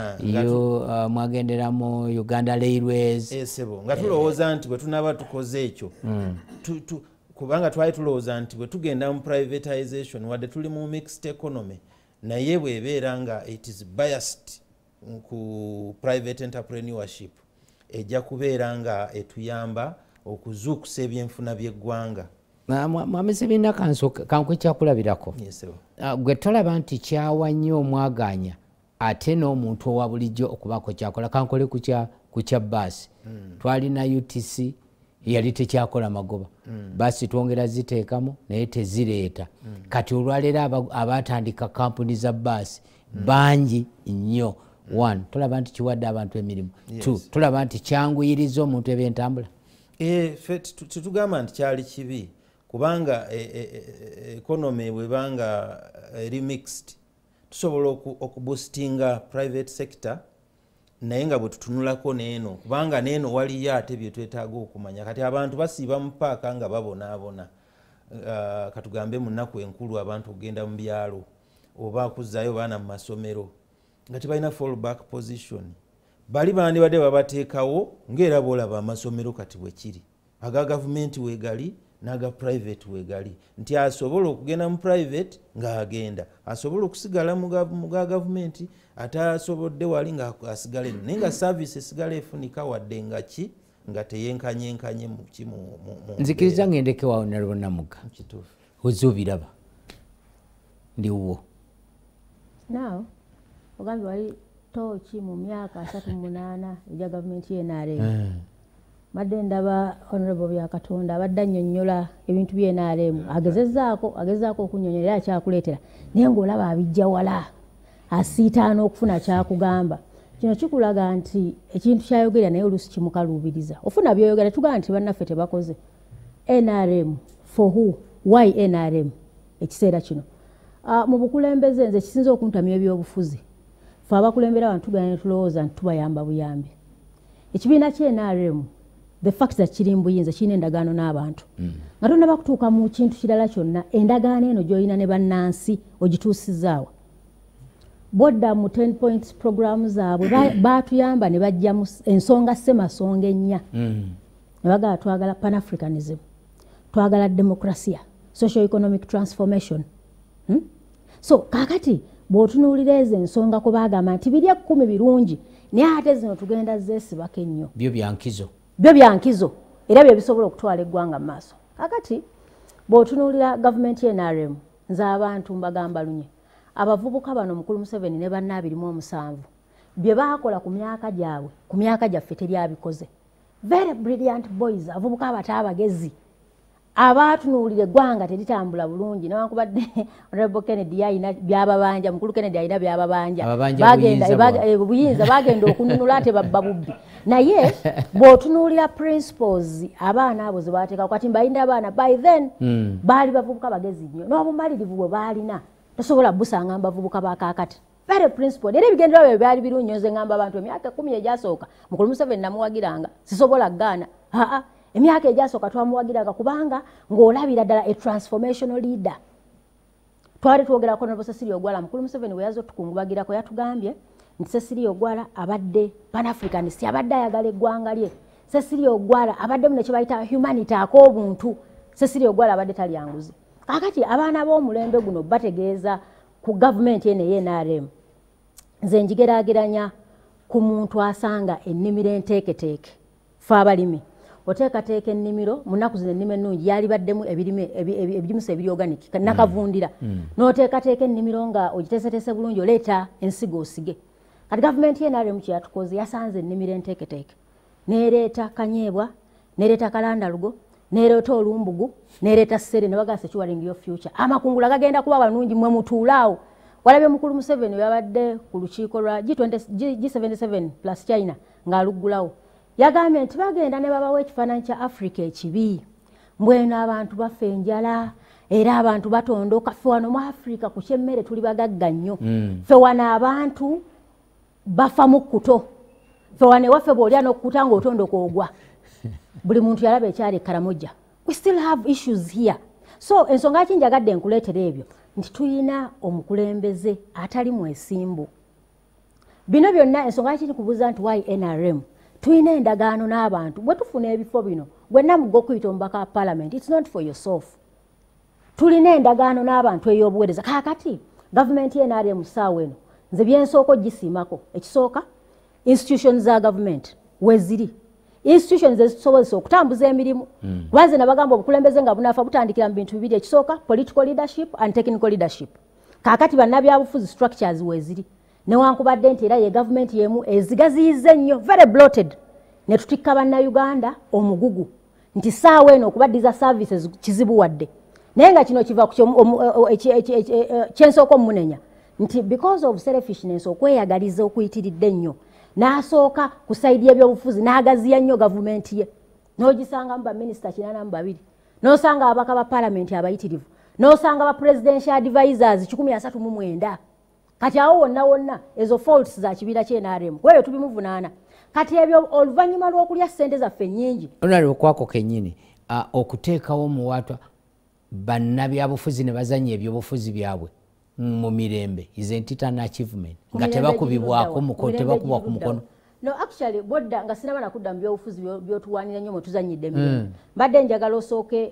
mwagendera mu Uganda Railways, esebo nga tulowooza nti bwe tunaba tukoze ekyo kubanga twali tulowooza nti bwe tugenda mu privatization wadde tuli mu mixed economy naye bwebeera nga it is biased ku private entrepreneurship ejja kubeera nga etuyamba okuzuukusa ebyenfuna by'eggwanga. Mwami Sibinda kankwe kyakulabirako gwe tolaba nti kyawa nnyo omwaganya ate n'omuntu owa bulijjo okubaako kyakola. Kankole ku kya baasi twalina U T C yali tekyakola magoba, baasi twongera ziteekamu naye tezireeta. Kati olwaleero abatandika kampuni za baasi bangi nnyo. One, tulaba nti kiwadde abantu emirimu. Two, tulaba nti kyanguyiriza omuntu ebyentambula. Tetugamba nti kyali kibi kubanga economy bwebanga eri mixed tusobola okuboostinga private sector naye nga bwe tutunulako neeno kubanga neeno waliyo ate bye twetaaga okumanya. Kati abantu basiiba mu paaka nga babonaabona, katugambe mu nnaku enkulu abantu okugenda mu byalo oba kuzzaayo baana mu masomero nga tebalina fallback position. Bali bandibadde babateekawo ng'era boolaba amasomero kati bwe kiri, aga gavumenti weegali n'aga private weegali, nti asobola okugenda mu private ng'agenda, asobola okusigala mu ga gavumenti ate asobodde wali nga asigala eno naye nga service esigala efunika wadde nga ki nga teyenkanyenkanye mu ki mu nzikiriza ng'endeke waawe nalwonamuga ozze obiraba ndiwo naawe ogambye wali tooki mu myaka asatu mu munaana egya gavumenti y'N R M. Madde ndaba Honorable Byakatonda abadde annyonnyola ebintu by'N R M agezezzaako agezezzaako okunnyonnyola era akyakuleetera naye ng'olaba abijja wala asiitaana okufuna kyakugamba. Kino kikulaga nti ekintu kyayogerera naye oluusi kimukaluubiriza. Ofuna by'oyogera tugamba nti bannaffe tebakoze. N R M for who? Why N R M? Ekiseera kino mu bukulembeze nze kisinza okuntamya ebyobufuzi fe abakulembera abantu tugenda ne tulowooza nti tubayamba buyambi. Ekibiina ky'N R M the fact that kiri mbuyinza kirina endagaano n'abantu nga tonnaba kutuuka mu kintu kirala kyonna endagaano eno gy'olina ne bannansi ogituusizaawa. Bodda mu ten points program zaabwe baatuyamba ne bajja mu ensonga ssemasonga ennya ne bagala twagala pan-Africanism, twagala demokrasia, social economic transformation. hmm? So kakati bw'otunuulira ezo ensonga kwe baagamba nti biri ekkumi birungi naye ate zino tugenda zeesibako ennyo byo byankizo byo byankizo era bye bisobola okutwala eggwanga mu maaso. Kakati bw'otunuulira gavumenti y'N R M nze abantu mbagamba lunye abavubuka bano Mukulu Museveni ne banna abiri mu omusanvu bye baakola ku myaka gyabwe ku myaka gyaffe teryabikoze. Very brilliant boys, avubuka abato abagezi abaatunuulira eggwanga teritambula bulungi newankubadde Honorable Kennedy yalina byababanja, Mukulu Kennedy yalina byababanja bagenda buyinza bagenda okununula ate babba bubbi naye bw'otunuulira principles abaana abo ze baateeka kati mbalina abaana by then mm. baali bavubuka bagezi nnyo n'obumalirivu bwe baalina tosobola busanga bavubuka bakakati very principle era ebigendera byo byali birungi nze ngamba abantu emyaka kumi egyasooka Mukulu Museveni namuwagiranga sisobola gaana aa emyaka egyasooka twamuwagiranga kubanga ng'olabira ddala a transformational leader. Twali twogerako ne Cecilia Ogwala Mukulu Museveni bwe yazo tukungubagirako yatugambye nti Cecilia Ogwala abadde pan-Africanist abadde ayagala eggwanga lye. Cecilia Ogwala abadde mune kye bayita humanity ak'obuntu. Cecilia Ogwala abadde talyanguzi. Kakati abaana b'omulembe guno bategeeza ku gavumenti eno ey'N R M nze njigeraageranya ku muntu asanga ennimiro enteeketeeke fe abalimi oteekateeka ennimiro mu nnaku zino ennimo ennungi yali baddemu ebirime ebijimusa ebiri organic nakavundira n'oteekateeka ennimiro nga ogiteeseteese bulungi oleeta ensigo osige. Kati gavumenti y'N R M kye yatukoze yasanze ennimiro enteeketeeke n'ereeta kanyeebwa n'ereeta kalandalugo n'ereeta olumbugu n'ereeta ssere ne bagasa securing your future. Amakungula gagenda kuba balungi mwe mutuulaawo. Walabye Mukulu Museveni yabadde ku lukiiko lwa G seventy-seven plus China ng'aluggulawo yagambye nti bagenda ne babawo ekifaananyi kya Africa ekibi mbwenu abantu baffe enjala era abantu batondoka ffe wano mu Africa ku kyemmere tuli bagagga nnyo ffe wano abantu bafa mu kkuto ffe wano ewaffe bw'olya n'okkuta ng'otondoka ogwa buli muntu yalaba ekyali Karamoja. We still have issues here. So ensonga ki njagadde nkuleetera ebyo nti tuyina omukulembeze atali mwesimbu. Bino byonna ensonga ki nikubuuza nti why N R M tuyina endagaano n'abantu bwe tufuna ebifo bino gwenna mugga okuyita omubaka wa parliament, it's not for yourself. Tulina endagaano n'abantu ey'obuweereza. Kaakati gavumenti y'N R M ssaawa eno nze byensooka ogisiimako. Ekisooka institutions za government weziri, institutions ezisobozesa okutambuza emirimu kuba nze nabagamba obukulembeze nga bunaafa butandikira mu bintu bibiri. Ekisooka political leadership and technical leadership. Kaakati bannabyabufuzi structures weziri newankubadde nti era ye gavumenti yemu ezigaziyize nnyo very bloated ne tutikka bannayuganda omugugu nti ssaawa eno okubaddiza services kizibu wadde. Naye nga kino kiva kyensooka omumunenya nti because of selfishness okweyagaliza okuyitiridde nnyo n'asooka ku sayidi y'ebyobufuzi n'agaziya nnyo gavumenti ye n'ogisangamu baminisita kinaana mu babiri n'osanga ababaka ba palamenti abayitirivu n'osanga ba presidential advisors kikumi asatu mu mwenda. Kati awo wonna wonna ezo faults za kibiira ky'N R M kweyo tubimuvunaana. Kati ebyo oluvannyuma lw'okulya ssente zaffe nnyingi onali okwako kennyini okuteekawo muwatwa bannabyabufuzi ne bazanya ebyobufuzi byabwe mu mirembe isn't it an achievement nga tebakubibwako mukono tebakubwa ku mukono. No, actually bodda nga sinaba nakudda mu byobufuzi byotuwanira nnyo mutuzanyidde mirembe mbadde njagala osooke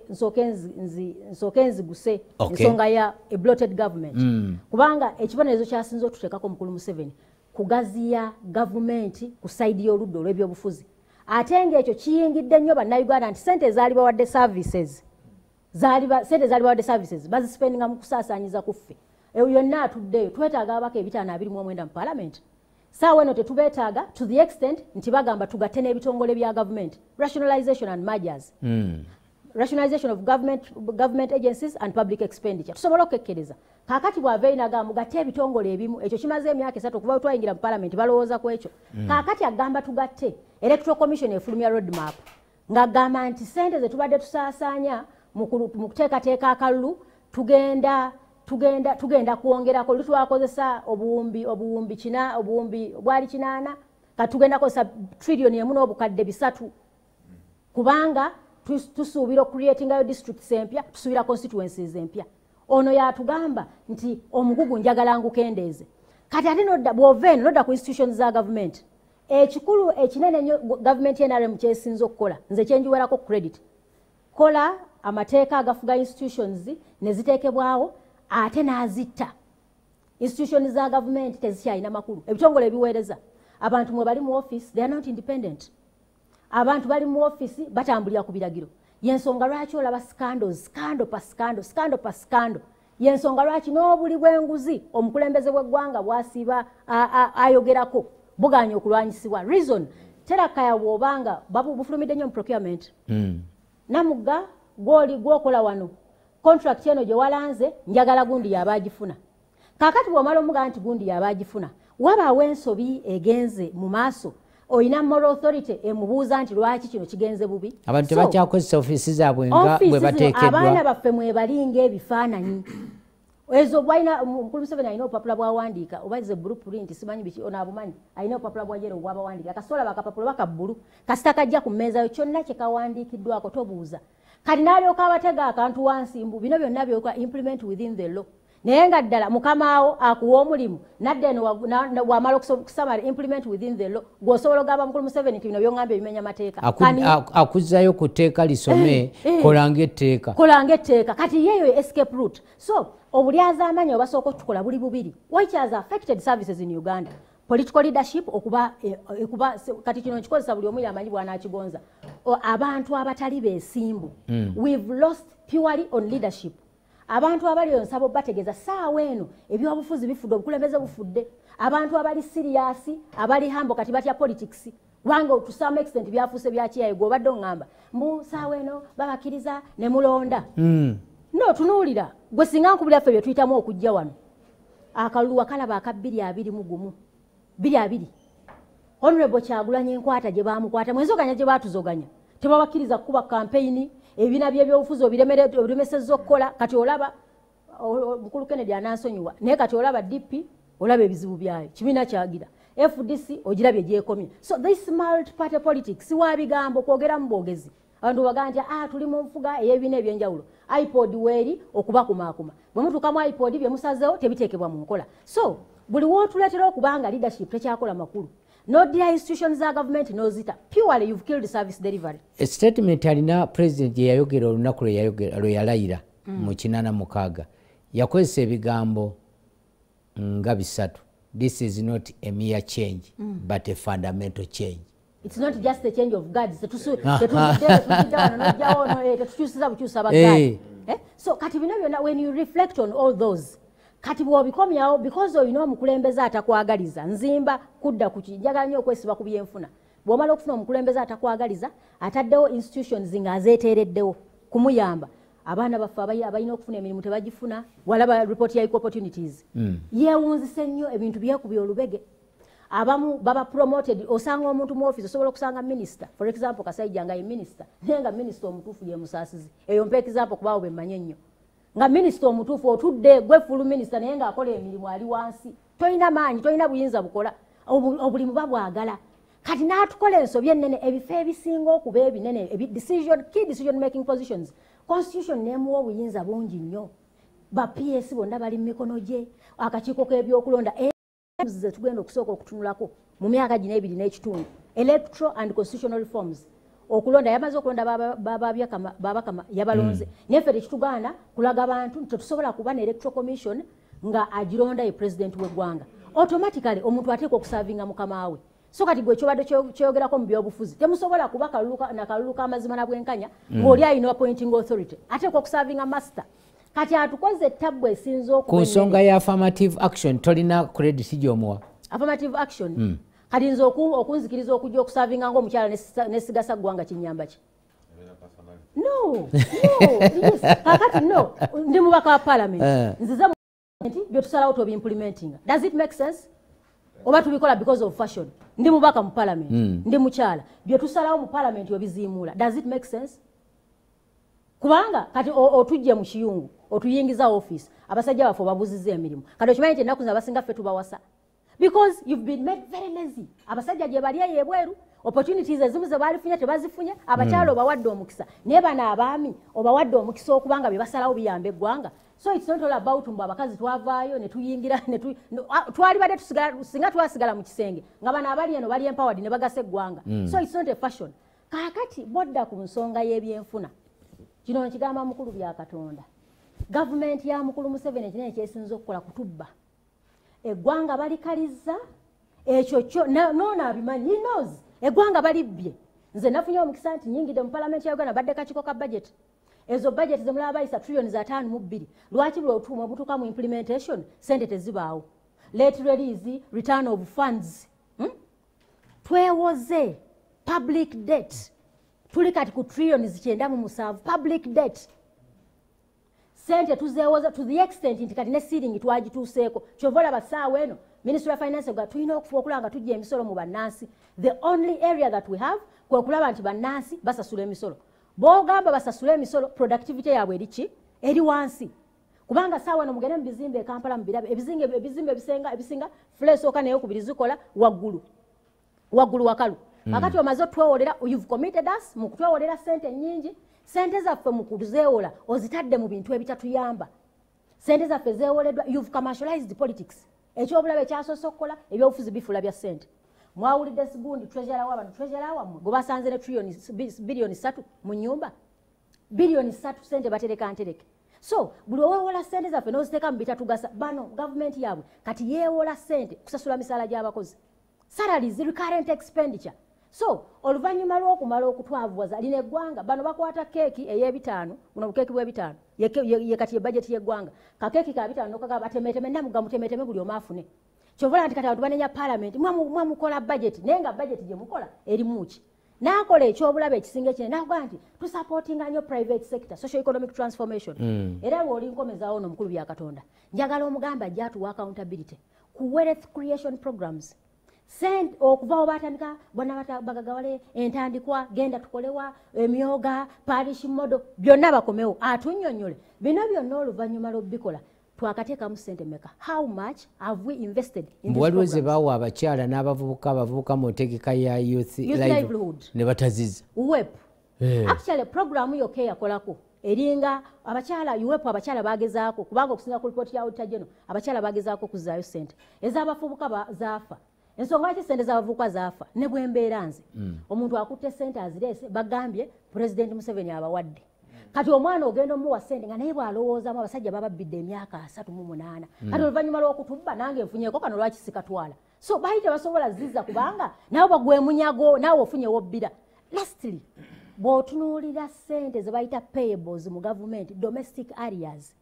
nsooke nziguse ensonga ya a bloated government kubanga ekibonerezo kyasinze otuteekako omukulu Museveni kugaziya gavumenti ku sayidi y'oludda olw'ebyobufuzi ate ng'ekyo kiyingidde nnyo bannayuganda nti ssente ezaali bawadde services sente zaali bawadde services bazisipendinga mu kusaasaanyiza ku ffe. Eyo yonna atuddeyo twetaaga ababaka ebitaano abiri mu omwenda mu parliament. Saawa eno tetubeetaaga to the extent nti bagamba tugatte n'ebitongole bya government. Rationalization and mergers. Mm. Rationalization of government, government agencies and public expenditure. Tusobola okukekkereza. Kaakati bw'aveeyi n'agamba mugatte ebitongole ebimu ekyo kimaze emyaka esatu okuva twayingira mu parliament balowooza ku ekyo. Mm. Kaakati agamba tugatte electoral commission efulumya road map ng'agamba nti ssente ze tubadde tusaasaanya mu kuteekateeka akalulu tugenda tugenda tugenda kuongerako lutwakozesa obuwumbi obuwumbi kina obuwumbi bwali kinaana ka tugenda kozesa trillion emu n'obukadde bisatu kubanga tusuubira creatingayo districts empya tusuubira constituencies empya. Ono yatugamba nti omugugu njagala ngukendeeze. Kati ate nodda bw'oveeno nodda ku institutions za government ekikulu ekinene nnyo gavumenti y'N R M kyesinze okukola nze kyenjiwerako credit kola amateeka agafuga institutions ne ziteekebwawo ate n'azitta. Institutions za government tezikyalina makulu. Ebitongole ebiweereza abantu mwe bali mu office they are not independent. Abantu bali mu office batambulira ku biragiro. Yensonga lwaki olaba scandals scandal pa scandal scandal pa scandal. Yensonga lwaki n'obuli bw'enguzi omukulembeze w'eggwanga bw'asiiba ayogerako buganya okulwanyisibwa. Reason terakaya bw'obanga babu bufulumidde nnyo mu procurement. Mm. Namugga gw'oli gw'okola wano contract eno gye walanze njagala gundi yabagifuna. Kaakati bw'omala omuga nti gundi yabagifuna wabaawo ensobi egenze mu maaso oyina moral authority emubuuza nti lwaki kino kigenze bubi. Abantu tebakyakozesa ofiisi zaabwe nga bwe bateekeddwa. Abaana baffe mwebalinga ebifaananyi ezo bwalina omukulu Museveni alina obupapula bwawandiika oba ze blueprint simanyi biki onaabumanyi alina obupapula bwa yero bwabawandiika kasola bakapapula bakabbulu kasita kajja ku mmeeza yo kyonna kye kawandiikiddwako tobuuza. Kati n'alyoka abatega akantu wansi mbu bino byonna byokola implement within the law. Naye nga ddala mukama wo akuwa omulimu nadde eno wamala okusamala implement within the law gw'osobola ogamba mukulu Museveni nti bino byongambye bimenya mateeka. Akuzzayo ku tteeka lisome kolanga etteeka. Kolanga etteeka kati yeeyo escape route. So obulyazaamaanyi obasooka okutukola buli bubiri which has affected services in Uganda. Political leadership okuba ekuba kati kino kikozesa buli omu yamanyi bw'anaakigonza. Abantu abatali beesimbu. Mm. We've lost purely on leadership. Abantu abali onsabo bategeza saawa eno ebyobufuzi bifudde obukulembeze bufudde. Abantu abali serious abali hambo kati batya politics wango to some extent byafuuse byakiyayo gobadde ngamba mbu saawa eno babakiriza ne mulonda. Mm. No tunuulira gwe singa nkubira ffe bye tuyitamu okujja wano akalulu wakalaba akabbiri abiri mu gumu biri abiri Honorable Kyagulanyi enkwata gye baamukwata mwenzoganya gye baatuzoganya tebabakiriza kuba campaign ebina by'ebyobufuzi obiremesezza okukola kati olaba mukulu Kennedy anansonyiwa naye kati olaba D P olaba ebizibu byayo kibiina kyagira F D C ogirabye gyekomye so this multi party politics siwa bigambo kwogera mu bwogezi abantu baganja ah tuli mu nfuga ey'ebina ebyenjawulo iPod weeri okubakumaakuma bwe mutuuka mu iPod bye musazeewo tebiteekebwa mu nkola so buli wootuleetera okubanga leadership tekyakola makulu noddira institutions za government nozita purely you've killed service delivery. A statement alina president ye yayogera olunaku lwe yalayira mu kinana mukaaga yakozesa ebigambo nga bisatu. This is not a mere change mm. but a fundamental change. It's not just a change of guards. So kati bino byonna when you reflect on all those kati bw'obikomyawo because olina omukulembeze atakwagaliza nzimba kudda ku njagala nnyo okwesiba ku byenfuna bw'omala okufuna omukulembeze atakwagaliza ataddewo institutions ng'azeeteereddewo kumuyamba abaana baffe abalina okufuna emirimu tebagifuna walaba report ya equal opportunities mm. yeewunzise nnyo ebintu byekubya olubege abamu baba promoted osanga omuntu mu office osobola okusanga minister for example Kasaija nga ye minister naye nga minister omutuufu ye musaasizi eyo mpa example kubaawo be mmanye nnyo nga minister omutuufu otudde gwe fulu minister naye ng'akola emirimu ali wansi tolina maanyi tolina buyinza bukola obulimu babwagala kati n'atukola ensobi ennene ebifo ebisinga okuba ebinene decision key decision making positions constitution neemuwa obuyinza bungi nnyo ba P S bonna bali mu mikono gye akakiiko k'ebyokulonda ze tugenda okusooka okutunulako mu myaka gino ebiri n'ekitundu electoral and constitutional reforms okulonda yamaze okulonda babakama yabalonze naye ffe tekitugaana kulaga abantu tetusobola kuba ne electoral commission nga agironda ye president w'eggwanga automatically omuntu ateekwa okusavinga mukama we so kati gwe kyobadde kyogerako mu byobufuzi temusobola kuba nakalulu k'amazima na bwenkanya ng'oli alina appointing authority ateekwa okusavinga master kati atukoze tabbu esinza okuba ku nsonga ya affirmative action tolina credit gy'omuwa affirmative action mm. kati nze okunzikiriza okujja okusavinga ng'omukyala nesigasa ggwanga kinyamba ki no no yes kakati no ndi mubaka wa parliament nzize mu byotusalawo tobiimplementinga does it make sense oba tubikola because of fashion ndi mubaka mu parliament mm. ndi mukyala byotusalawo mu parliament obiziimuula does it make sense kubanga kati otujje mu kiyungu otuyingiza office abasajja baffe babuzizza emirimu kati okimanyi nti ennaku abasinga ffe tubawasa because you've been made very lazy abasajja gye bali eyebweru opportunities ezimu ze baalifunye tebazifunye abakyala obawadde omukisa naye bano abaami obawadde omukisa okubanga bye basalawo biyamba eggwanga so it's not all about mbu abakazi twavaayo ne tuyingira twali badde singa twasigala mu kisenge nga bano abali eno bali empowered ne bagasa eggwanga so it's not a fashion kaakati bodda ku nsonga y'ebyenfuna kino nkigamba mukulu bya Katonda gavumenti ya mukulu Museveni kinene kyesinza okukola kutubba eggwanga balikalizza ekyo kyo noona abimanyi he knows eggwanga balibbye nze nafunye omukisa nti nyingidde mu palamenti ya Uganda badde kakiiko ka budget ezo budget zemulaba bayisa trillioni za ataano mu bbiri lwaki buli obutuumu obutuuka mu implementation sente tezibaawo late release return of funds hmm? twewoze public debt tuli kati ku trillioni zikyenda mu musanvu public debt sente tuzeewoza to the extent nti kati ne ceiling twagituuseeko kyova olaba ssaawa eno Ministry of Finance ga tulina okufuba okulaba nga tujja emisolo mu bannansi the only area that we have kwe kulaba nti bannansi basasula emisolo bw'ogamba basasula emisolo productivity yaabwe eri ki eri wansi kubanga ssaawa eno mugende mu bizimbe e Kampala mu birabe ebizimbe ebizimbe ebisenga ebisinga fulesooka neyokubiri zikola waggulu waggulu wakalu kakati omaze otwewolera you've committed us mu kutwewolera sente nnyingi sente zaffe mu kuzeewola ozitadde mu bintu ebitatuyamba sente zaffe zeewoleddwa you've commercialized politics ekyobulabe ekyasoose okukola ebyobufuzi bifula bya sente mwawulidde sigundi treasurer w'abantu treasurer wammwe gwe basanze ne trillioni biliyoni ssatu mu nnyumba biliyoni ssatu sente batereka ntereke so buli oweewola sente zaffe n'oziteeka mu bitatugasa bano gavumenti yaabwe kati yeewola sente kusasula misaala gy'abakozi salaries recurrent expenditure so oluvannyuma lw'okumala okutwavuwaza lino eggwanga bano bakwata keeki ey'ebitaano buno bukeeki bw'ebitaano ye kati ye budget y'eggwanga kakeeki ka bitaano nokaga batemeteme namuga mutemeteme buli omu afune kyovola nti kati abantu banenya parliament mwamukola budget naye nga budget gye mukola erimu ki n'akola ekyobulabe ekisinga ekinene n'akugaa nti tusupportinga nnyo private sector social economic transformation mm. era bw'oli nkomezaawo no mukulu bya Katonda njagala omugamba ajja atuwa accountability ku wealth creation programs sent okuvawo batandika bonna bagagawale entandikwa genda tukolewa emyoga parish model byonna bakomewo atunnyonnyole bino byonna oluvannyuma lw'obbikola twakateekamu ssente meka how much have we invested in this waliwo ze bawa abakyala n'abavubuka abavubuka mu ntegeka ya youth livelihood ne bataziza wep actually programu yokka eyakolako eringa abakyala uwepo abakyala bagezaako kubanga okusinga ku lipooti ya auditor general abakyala bagezaako kuzaayo ssente ez'abavubuka zaafa ensonga lwaki ssente z'abavubuka zaafa ne bwembeera nze omuntu akutte ssente azireese bagambye pulezidenti Museveni abawadde kati omwana ogenda omuwa ssente nga naye bw'alowoozaamu abasajja bababbidde emyaka asatu mu munaana kati oluvannyuma lw'okutubba nange nfunyeeko kano lwaki sikatwala so baali tebasobola zizza kubanga nawe bagwe munyago naawe ofunyewo bbira lastly bw'otunuulira ssente ze bayita payables mu gavumenti domestic areas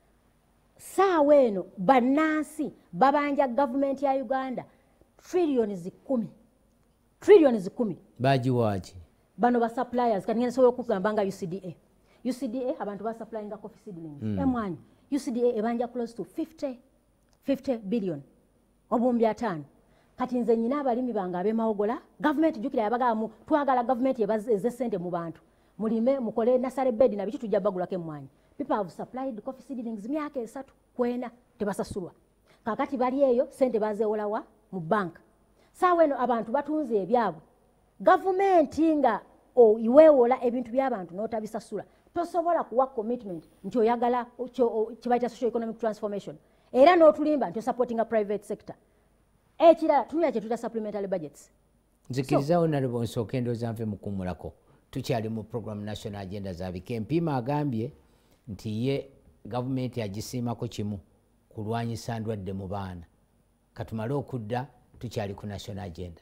saawa eno bannansi babanja gavumenti ya Uganda trillioni zikumi trillioni zikumi bagiwaaki bano ba suppliers kati ngene sobola okugamba nga U C D A U C D A abantu ba supplyinga coffee seedlings mm. emwanyi U C D A ebanja close to fifty billion obumbi ataano kati nze nyina abalimi bange ab'emawogola gavumenti jjukira yabagaamu twagala gavumenti eze ssente mu bantu mulime mukole nasale bed na biki tujja bagulako emmwanyi people have supplied coffee seedlings myaka esatu kwena tebasasulwa kakati bali eyo ssente bazeewolawa mu banka saawa eno abantu batunze ebyabwe gavumenti nga iweewola ebintu by'abantu n'otabisasula tosobola kuwa commitment nti oyagala kibayita social economic transformation era n'otulimba nti osupportinga private sector ekirala tulira kye tuta supplementary budgets nzikiriza honorable nsooka endowooza nve mukuumulako tukyali mu program national agenda zabike mpiima agambye nti ye gavumenti agisiimako kimu kulwanyisa ndwadde mu baana katumale okudda tukyali ku national agenda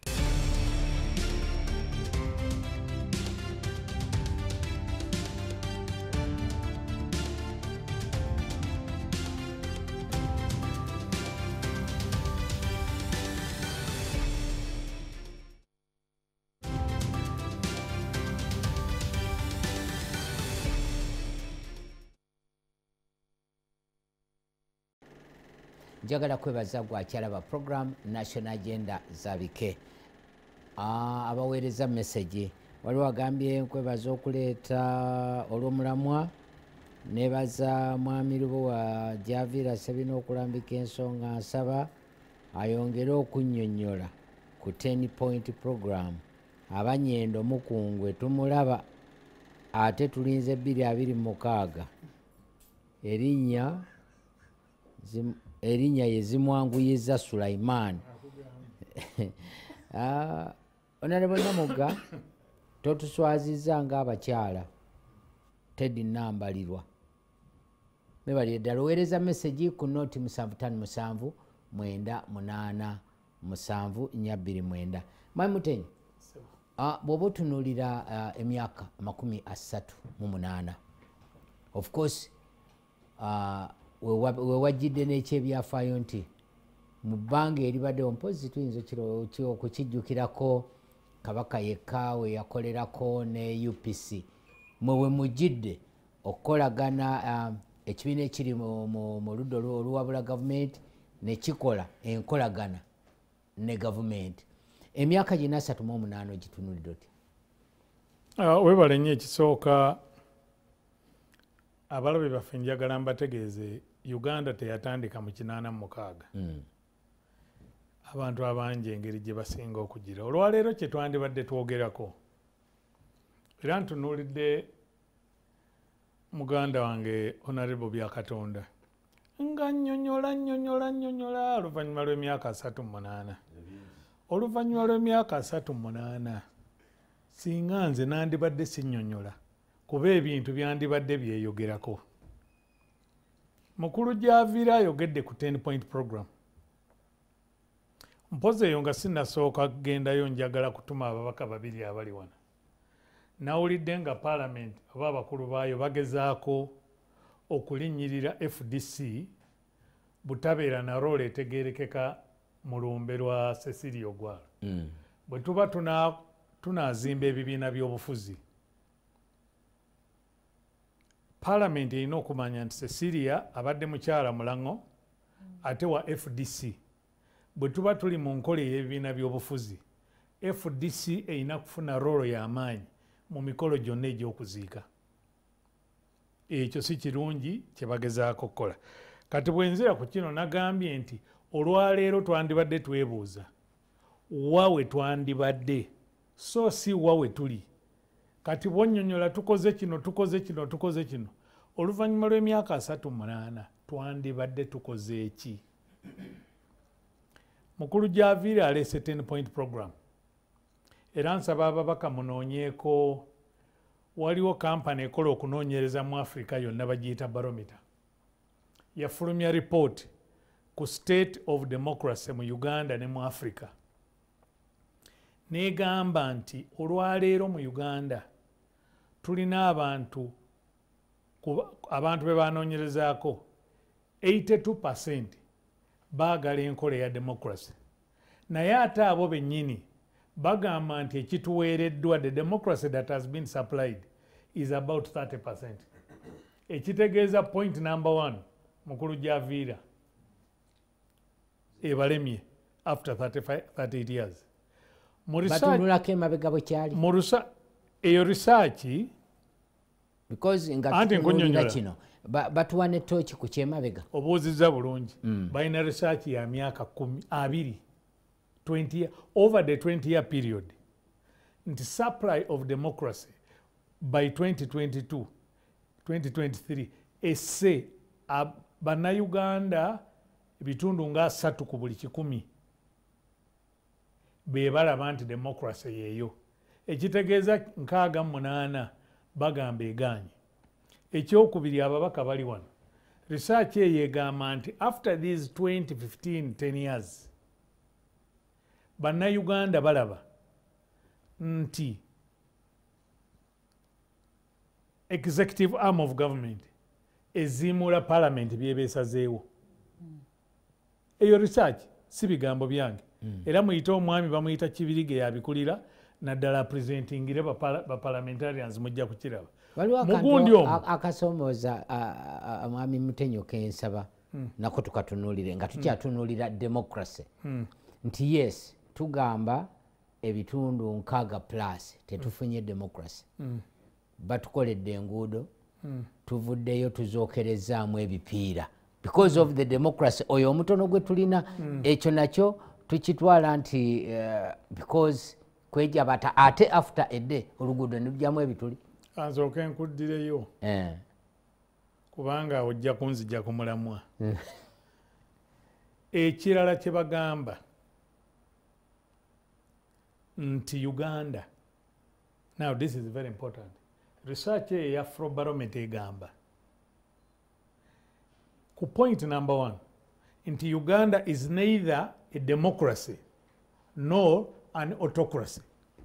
njagala kwebaza gwakyalaba program national agenda zabike abaweereza message waliwo agambye nkwebaza okuleeta olw'omulamwa nebaza mwami lubo wa Javira Sabina okulambika ensonga nsaba ayongere okunnyonnyola ku ten point program abanyendo mukungwe tumulaba ate tulinze bbiri abiri mu mukaaga erinnya erinnya yezimwanguyiza Sulaiman Honorable Namuga totuswaziza nga abakyala Teddy Nambalirwa mebali ddala oweereza message ku noti musanvu ttaano musanvu mwenda munaana musanvu nnya bbiri mwenda Mwami Mutenyi bw'oba otunuulira emyaka makumi asatu mu munaana of course wewajjidde n'ekyebyafaayo nti mu bbanga eribaddewo mpozi tuyinza okukijjukirako kabaka yekka we yakolerako ne U P C mwe we mujjidde okukolagana ekibiina ekiri mu ludda oluwabula gavumenti ne kikola enkolagana ne gavumenti emyaka gina asatu mu omunaana ogitunulidde oti webale nnyo ekisooka abalabe baffe njagala mbategeeze Uganda teyatandika mu kinaana mu mukaaga abantu abangi engeri gye basinga okugira olwaleero kye twandibadde twogerako era ntunuulidde muganda wange Honorable Byakatonda nga nnyonnyola nnyonnyola nnyonnyola oluvannyuma lw'emyaka asatu mu munaana oluvannyuma lw'emyaka asatu mu munaana singa nze nandibadde sinnyonnyola kuba ebintu byandibadde byeyogerako mukulu Javira ayogedde ku ten point program mpozi eyo nga sinnasooka kugendayo njagala kutuma ababaka babiri abali wano nawulidde nga paalamenti oba abakulu baayo bagezaako okulinnyirira F D C butabeera na role etegeerekeka mu lumbe lwa Cecilia Ogwala mm. bwe tuba tunaazimba ebibiina by'obufuzi paalamenti erina okumanya nti Cecilia abadde mukyala mulango ate wa F D C bwe tuba tuli mu nkola ey'ebibiina by'obufuzi F D C erina kufuna rolo y'amaanyi mu mikolo gyonna egy'okuziika. Ekyo si kirungi kye bagezaako okukola. Kati bwe nzira ku kino nagambye nti olwaleero twandibadde twebuuza wa we twandibadde so si wa we tuli. Kati bwonnyonnyola tukoze kino tukoze kino tukoze kino oluvannyuma lw'emyaka asatu munaana twandibadde tukoze eki? Mukulu Javiira aleese ten point program era nsaba ababaka munoonyeeko. Waliwo kampani ekola okunoonyereza mu Africa yonna bagiyita Barometer yafulumya report ku state of democracy mu Uganda ne mu Africa negamba nti olwaleero mu Uganda tulina abantu abantu be banoonyerezaako eighty-two percent baagala enkola ya democracy naye ate abo bennyini bagamba nti ekituweereddwa the democracy that has been supplied is about thirty percent. Ekitegeeza point number one mukulu Javiira ebalemye after thirty-eight years. Batunulako emabega bwe kyali eyo research because nga tutunulira kino batuwa ne tooki ku kyemabega. Obuuzizza bulungi. Balina research ya myaka abiri twenty over the twenty year period nti supply of democracy by twenty twenty-two twenty twenty-three esse bannayuganda ebitundu nga asatu ku buli kikumi be balaba nti democracy yeeyo. Ekitegeeza nkaaga munaana bagamba egaanye. Ekyokubiri ababaka bali wano. Research eyo egamba nti after these twenty fifteen ten years bannayuganda balaba nti executive arm of government eziimula parliament byebeesazeewo. Eyo research si bigambo byange. Era muyite omwami bamuyita Kibirige yabikulira naddala presentingire baparlamentarians mujja kukiraba. Mugundi omwo akasomooza mwami Mutenyo kensaba nako tukatunulire nga tukyatunulira democracy nti yes tugamba ebitundu nkaaga plus tetufunye democracy batukoledde enguudo tuvuddeyo tuzookerezaamu ebipiira because of the democracy oyo omutono gwe tulina ekyo nakyo tukitwala nti because kwejabata ate after a day oluguudo nilujjamu ebituli. Ansooke nkuddireyo kubanga ojja kunzijja ku mulamwa. Ekirala kye bagamba nti Uganda, now this is very important, research ya Afrobarometer egamba ku point number one nti Uganda is neither a democracy nor an autocracy.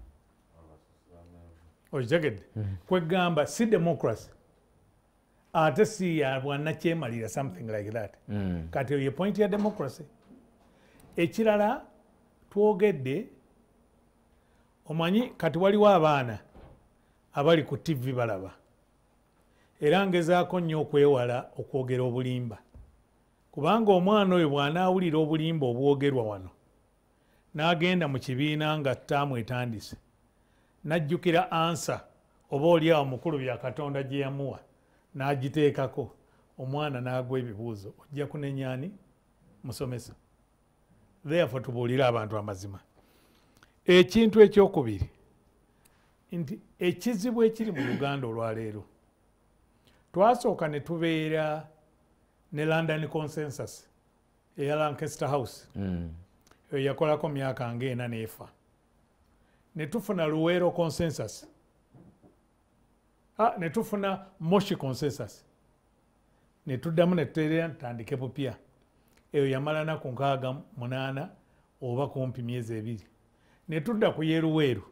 Ojagedde kwegamba si democracy ate si ya bwannakyemalira something like that. Kati ye point ya democracy. Ekirala twogedde omanyi kati waliwo abaana abali ku T V balaba era ngezaako nnyo okwewala okwogera obulimba kubanga omwana oyo bw'anaawulira obulimba obwogerwa wano n'agenda mu kibiina nga ttaamu etandise n'ajjukira ansa oba oliawo mukulu bya Katonda gye yamuwa n'agiteekako omwana n'agwa ebibuuzo ojja kunenyaani musomesa. Therefore tubuulire abantu amazima. Ekintu ekyokubiri nti ekizibu ekiri mu Uganda olwaleero twasooka ne tubeera ne London Consensus eya Lancaster House eyo yakolako myaka ng'ena n'efa ne tufuna Luweero Consensus ah, ne tufuna Moshi Consensus ne tuddamu ne tuteerera ntandike bupya eyo yamala naku nkaaga munaana oba kumpi myezi ebiri ne tudda ku Yeruweeru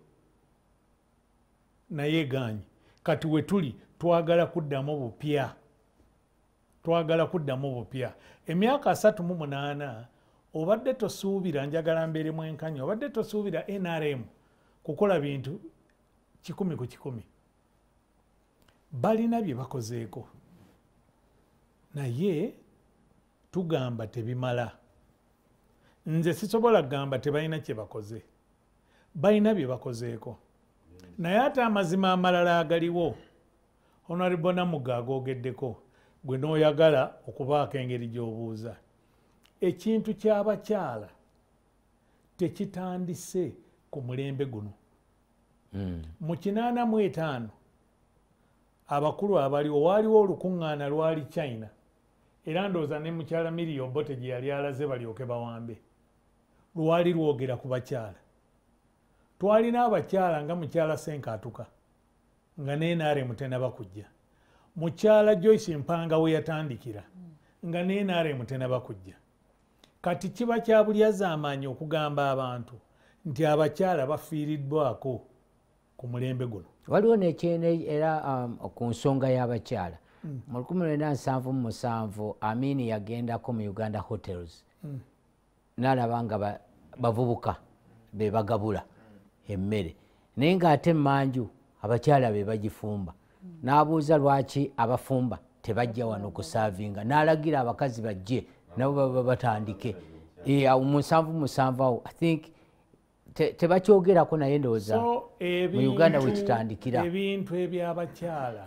naye gaanyi kati we tuli twagala kuddamu bupya twagala kuddamu bupya emyaka asatu mu munaana obadde tosuubira njagala mbeeremu enkanya obadde tosuubira N R M kukola bintu kikumi ku kikumi balina bye bakozeeko naye tugamba tebimala nze sisobola kugamba tebalina kye bakoze, balina bye bakozeeko, naye ate amazima amalala agaliwo Honorable Namuga agoogeddeko gwe n'oyagala okubaako engeri gy'obuuza. Ekintu ky'abakyala tekitandise ku mulembe guno. Mu kinaana mu etaano abakulu abaliwo waaliwo olukuŋŋaana lwali China era ndowooza ne mukyala Miriam Obote gye yali alaze balyoke bawambe, lwali lwogera ku bakyala. Twalina abakyala nga mukyala Senkatuka nga ne N R M tenaba kujja, mukyala Joyce Mpanga we yatandikira nga ne N R M tenaba kujja. Kati kiba kya bulyazaamaanyi okugamba abantu nti abakyala bafiiriddwako ku mulembe guno. Waliwo nekyene era um, ku nsonga y'abakyala mu lukumi lwenda nsanvu mu musanvu Amini yagendako mu Uganda Hotels mm. n'alaba nga bavubuka be bagabula emmere naye ng'ate manju abakyala be bagifumba mm. n'abuuza lwaki abafumba tebajja wano kusaavinga, n'alagira abakazi bajje nabo batandike mu nsanvu musanvu awo. I think tebakyogerako naye ndowooza mu Uganda wekitandikira. Ebintu eby'abakyala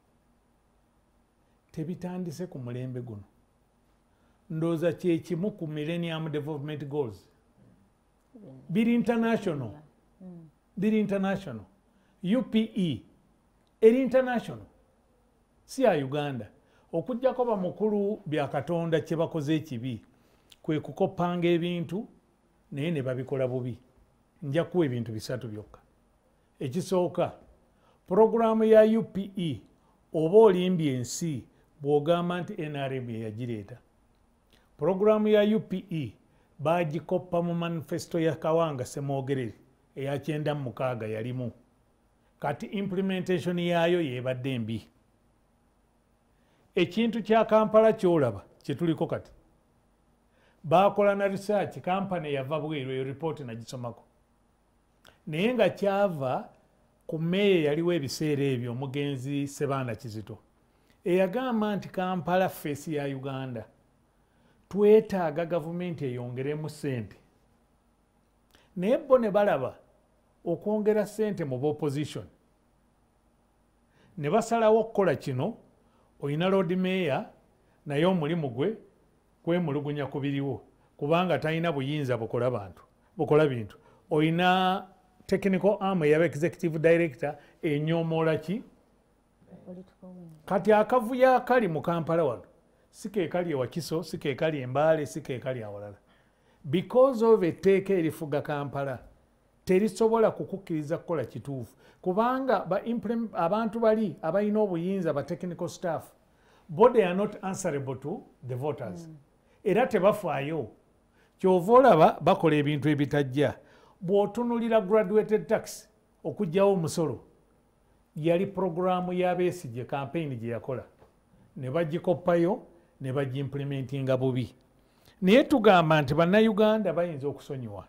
tebitandise ku mulembe guno, ndowooza kyekimu ku Millennium Development Goals. Biri international, biri international. U P E eri international, si ya Uganda. Okujjako bamukulu bya Katonda kye bakoze ekibi kwe kukoppanga ebintu naye ne babikola bubi. Nja kuwa ebintu bisatu byokka. Ekisooka, programu ya U P E oba olimbye ensi bw'ogamba nti N R M yagireeta. Programu ya U P E baagikoppa mu manifesto ya Kawanga Semwogerere eya kyenda mu mukaaga yalimu. Kati implementation yaayo yeebadde embi. Ekintu kya Kampala kyolaba kyetuliko kati. Baakola na research, kampani yava bweru eyo report nagisomako. Naye nga kyava ku meeya yaliwo ebiseera ebyo omugenzi Sebaana Kizito eyagamba nti Kampala face ya Uganda twetaaga gavumenti eyongeremu ssente, naye bo ne balaba okwongera ssente mu opposition ne basalawo okukola kino. Oyina Lord Mayor naye omulimu gwe kwemulugunya ku biriwo kubanga talina buyinza bukola bantu bukola bintu. Oyina technical arm ya executive director enyomoola ki kati akavuyo akali mu Kampala wano sike kali ewa Kiso, sike kali Embaale, sike kali awalala. Because of etteeka erifuga Kampala terisobola kukukkiriza kukola kituufu kubanga ba abantu bali abalina obuyinza ba technical staff but they are not answerable to the voters. Mm. Era tebafaayo kyova olaba bakola ebintu ebitajja. Bw'otunulira graduated tax okugyawo omusolo yali programu ya Besigye campaign gye yakola ne bagikoppayo ne bagimplementinga bubi. Naye tugamba nti bannayuganda bayinza okusonyiwa.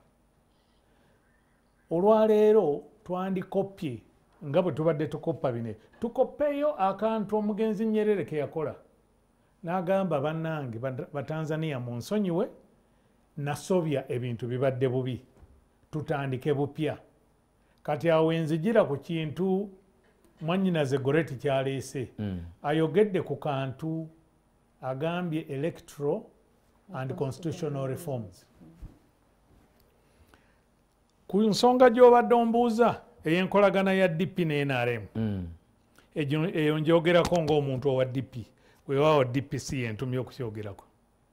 Olwaleero twandikoppye nga bwe tubadde tukoppa bine. Tukoppeyo akantu omugenzi Nyerere ke yakola n'agamba bannange Batanzania munsonyiwe nasobya ebintu bibadde bubi tutandike bupya. Kati awo enzijira ku kintu mwannyinaze Goreti kyaleese mm. ayogedde ku kantu agambye electoral and constitutional reforms. Ku nsonga gy'obadde ombuuza ey'enkolagana ya D P ne N R M mm. eyo njogerako ng'omuntu owa D P weewaawo D P C entumye okukyogerako.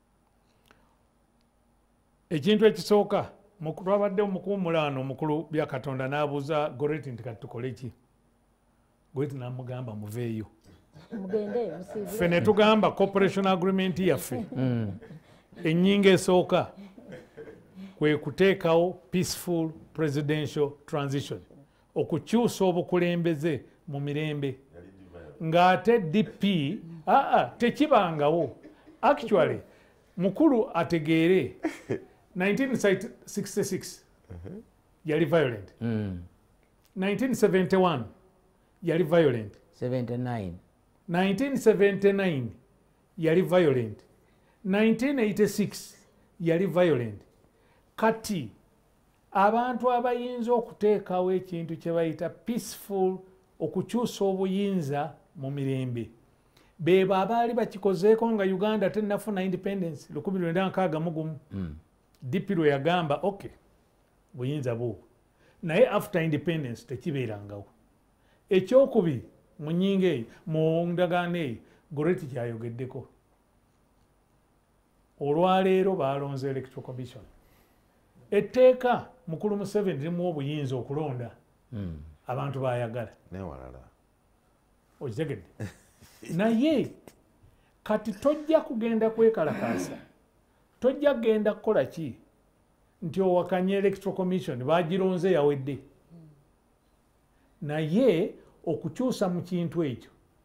Ekintu ekisooka twabadde omukuumulaano omukulu bya Katonda n'abuuza Goreti nti kati tukole ki? Goreti n'amugamba muveeyo. Ffe ne tugamba cooperation agreement yaffe ennyinga esooka kwe kuteekawo peaceful presidential transition, okukyusa obukulembeze mu mirembe ng'ate D P aa tekibangawo. Actually mukulu ategeere nineteen sixty-six yali violent, mm. nineteen seventy-one yali violent, seventy-nine nineteen seventy-nine yali violent, nineteen eighty-six yali violent, kati abantu abayinza okuteekawo ekintu kye bayita peaceful okukyusa obuyinza mu mirembe bebo abaali bakikozeeko nga Uganda tennafuna independence lukumi lwenda nkaaga mu gumu D P lwe yagamba ok buyinza buwo naye after independence tekibeerangawo. Ekyokubiri mu nnyingo eyo mu ndagaano eyo Goreti kyayogeddeko olwaleero balonze electoral commission etteeka mukulu Museveni limuwa obuyinza okulonda abantu bayagala newalala okitegedde naye kati tojja kugenda kwekalakaasa tojja kugenda kukola ki nti owakanye electoral commission bagironze yawedde naye okukyusa mu kintu ekyo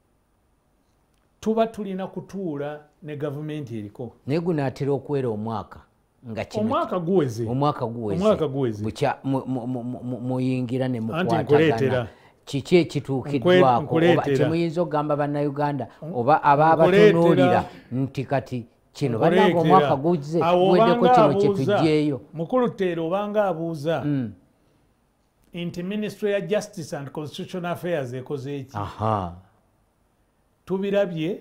tuba tulina kutuula ne gavumenti eriko naye gunaatera okuwera omwaka nga kino omwaka guweze omwaka guweze omwaka guweze bukya muyingira ne anti nkuleetera mukwatagana kiki ekituukiddwako oba nkuleetera. temuyinza okugamba bannayuganda oba abaabatunuulira nti kati kino bannange omwaka guze guweddeko kino kyetuggyeeyo mukulu teera obanga abuuza nti ministry ya justice and constitutional affairs ekoze eki aha tubirabye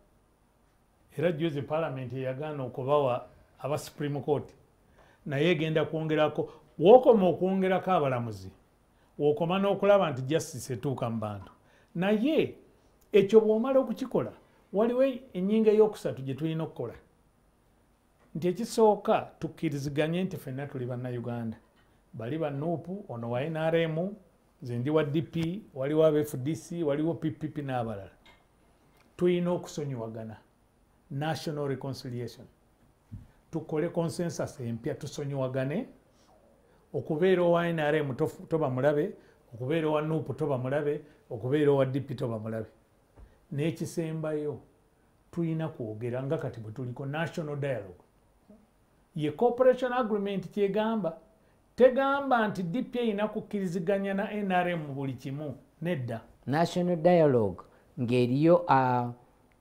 era juzi parliament eyagaana okubawa aba supreme court naye egenda kwongerako wookoma okwongerako abalamuzi wookoma n'okulaba nti justice etuuka mu bantu naye ekyo bw'omala okukikola waliwo ennyingo ey'okusatu gye tulina okukola nti ekisooka tukkiriziganye nti ffenna tuli bannayuganda bali ba nuupu ono wa N R M nze ndi wa D P waliwo aba F D C waliwo P P P n'abalala tulina okusonyiwagana national reconciliation tukole consensus empya tusonyiwagane okubeera owa N R M toba mulabe okubeera owa nuupu toba mulabe okubeera owa D P toba mulabe n'ekisembayo tulina kwogera nga kati bwe tuliko national dialogue ye cooperation agreement kyegamba tegamba nti D P erina kukkiriziganya na N R M mu buli kimu nedda national dialogue ng'eriyo uh,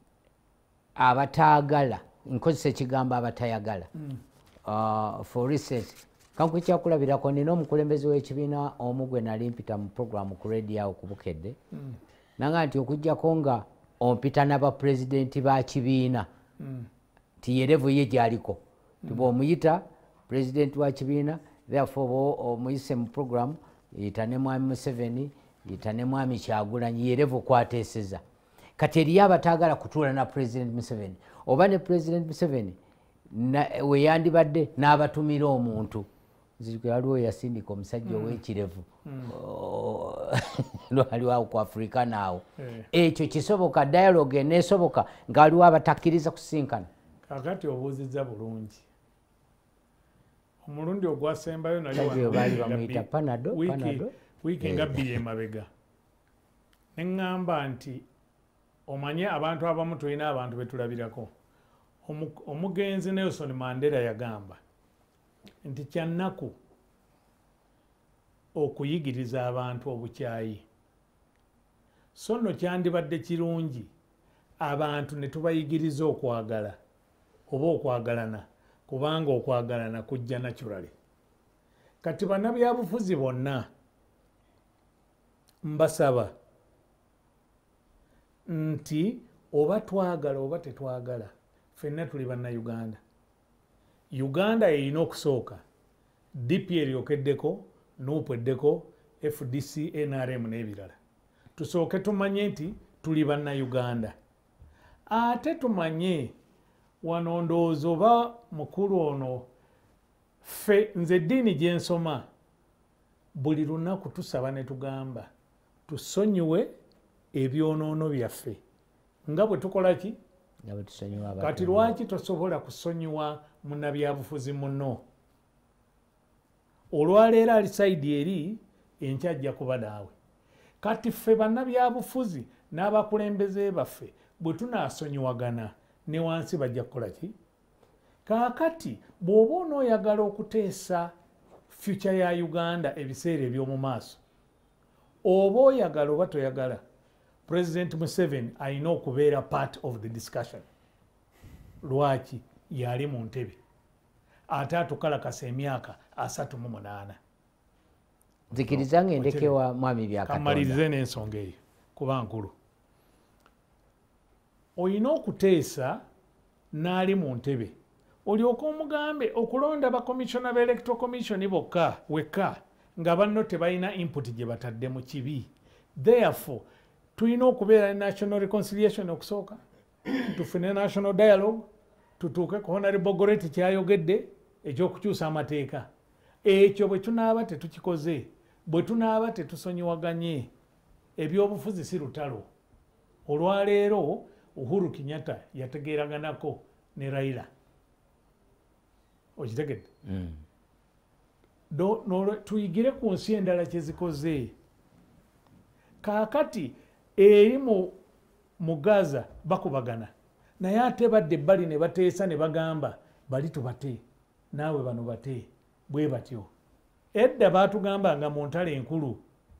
abataagala nkozesa ekigambo abatayagala uh, for research kanku kyakulabirako nina omukulembeze w'ekibiina omu gwe nali mpita mu programu ku radio awo ku Bukedde mm. nanga nti okujjako nga ompita n'abapulezidenti ba kibiina mm. ti yerevu ye gyaliko mm. tiba omuyita pulezidenti wa kibiina therefore omuyise mu programu yita ne mwami Museveni yita ne mwami Kyagulanyi yerevu kwateeseza kati eriyo abataagala kutuula na President Museveni oba ne President Museveni weyandibadde n'abatumira omuntu nzirikira waliwo yasindika omusajja ow'ekirevu lwaliwo awo ku Afrika naawo ekyo kisoboka dialogue eneesoboka ng'aliwo abatakkiriza kusinkana kakati obuuzizza bulungi omulundi ogwasembayo nalibaali bamuyita panado wiiki nga bbiri emabega ne ŋŋamba nti omanye abantu abamu tulina abantu betulabirako omugenzi Nelson Mandela yagamba nti kyannaku okuyigiriza abantu obukyayi so nno kyandibadde kirungi abantu ne tubayigiriza okwagala oba okwagalana kubanga okwagalana kujja naturally kati bannabyabufuzi bonna mbasaba nti oba twagala oba tetwagala ffenna tuli bannayuganda Uganda erina okusooka D P eryokeddeko nuupu eddeko F D C N R M n'ebirala tusooke tumanye nti tuli bannayuganda ate tumanye wano ndowooza oba mukulu ono ffe nze eddiini gye nsoma buli lunaku tusaba ne tugamba tusonyiwe ebyonoono byaffe nga bwe tukola ki kati lwaki tosobola kusonyiwa munnabyabufuzi munno olwaleero ali saidi eri enkya ajja kuba naawe kati ffe bannabyabufuzi n'abakulembeze baffe bwe tunaasonyiwagana ne wansi bajja kukola ki kaakati bw'oba onooyagala okuteesa future ya Uganda ebiseera eby'omu maaso oba oyagala oba toyagala President Museveni alina okubeera part of the discussion lwaki yali mu ntebe ate atukalakasa emyaka asatu mu munaana. Nzikiriza ngendekewa mwami byakatonda. Kamalirize n'ensonga eyo kuba nkulu. Olina okuteesa n'ali mu ntebe olyoka omugambe okulonda bakomishona ba electoral commission bokka wekka nga banno tebalina input gye batadde mu kibi. Therefore tulina okubeera ne national reconciliation okusooka, tufune national dialogue, tutuuke ku Honorable Goreti kyayogedde ekyokukyusa amateeka. Ekyo bwe tunaaba tetukikoze, bwe tunaaba tetusonyiwaganye, ebyobufuzi si lutalo. Olwaleero Uhuru Kenyatta yategeeraganako ne Raila. Okitegedde? Mm. Do no tuyigire ku nsi endala kye zikoze. Kaakati eri mu mu Gaza bakubagana. Naye ate badde ebbali ne bateesa ne bagamba bali tubate naawe bano bate bwe batyo. Edda baatugamba nga mu ntale enkulu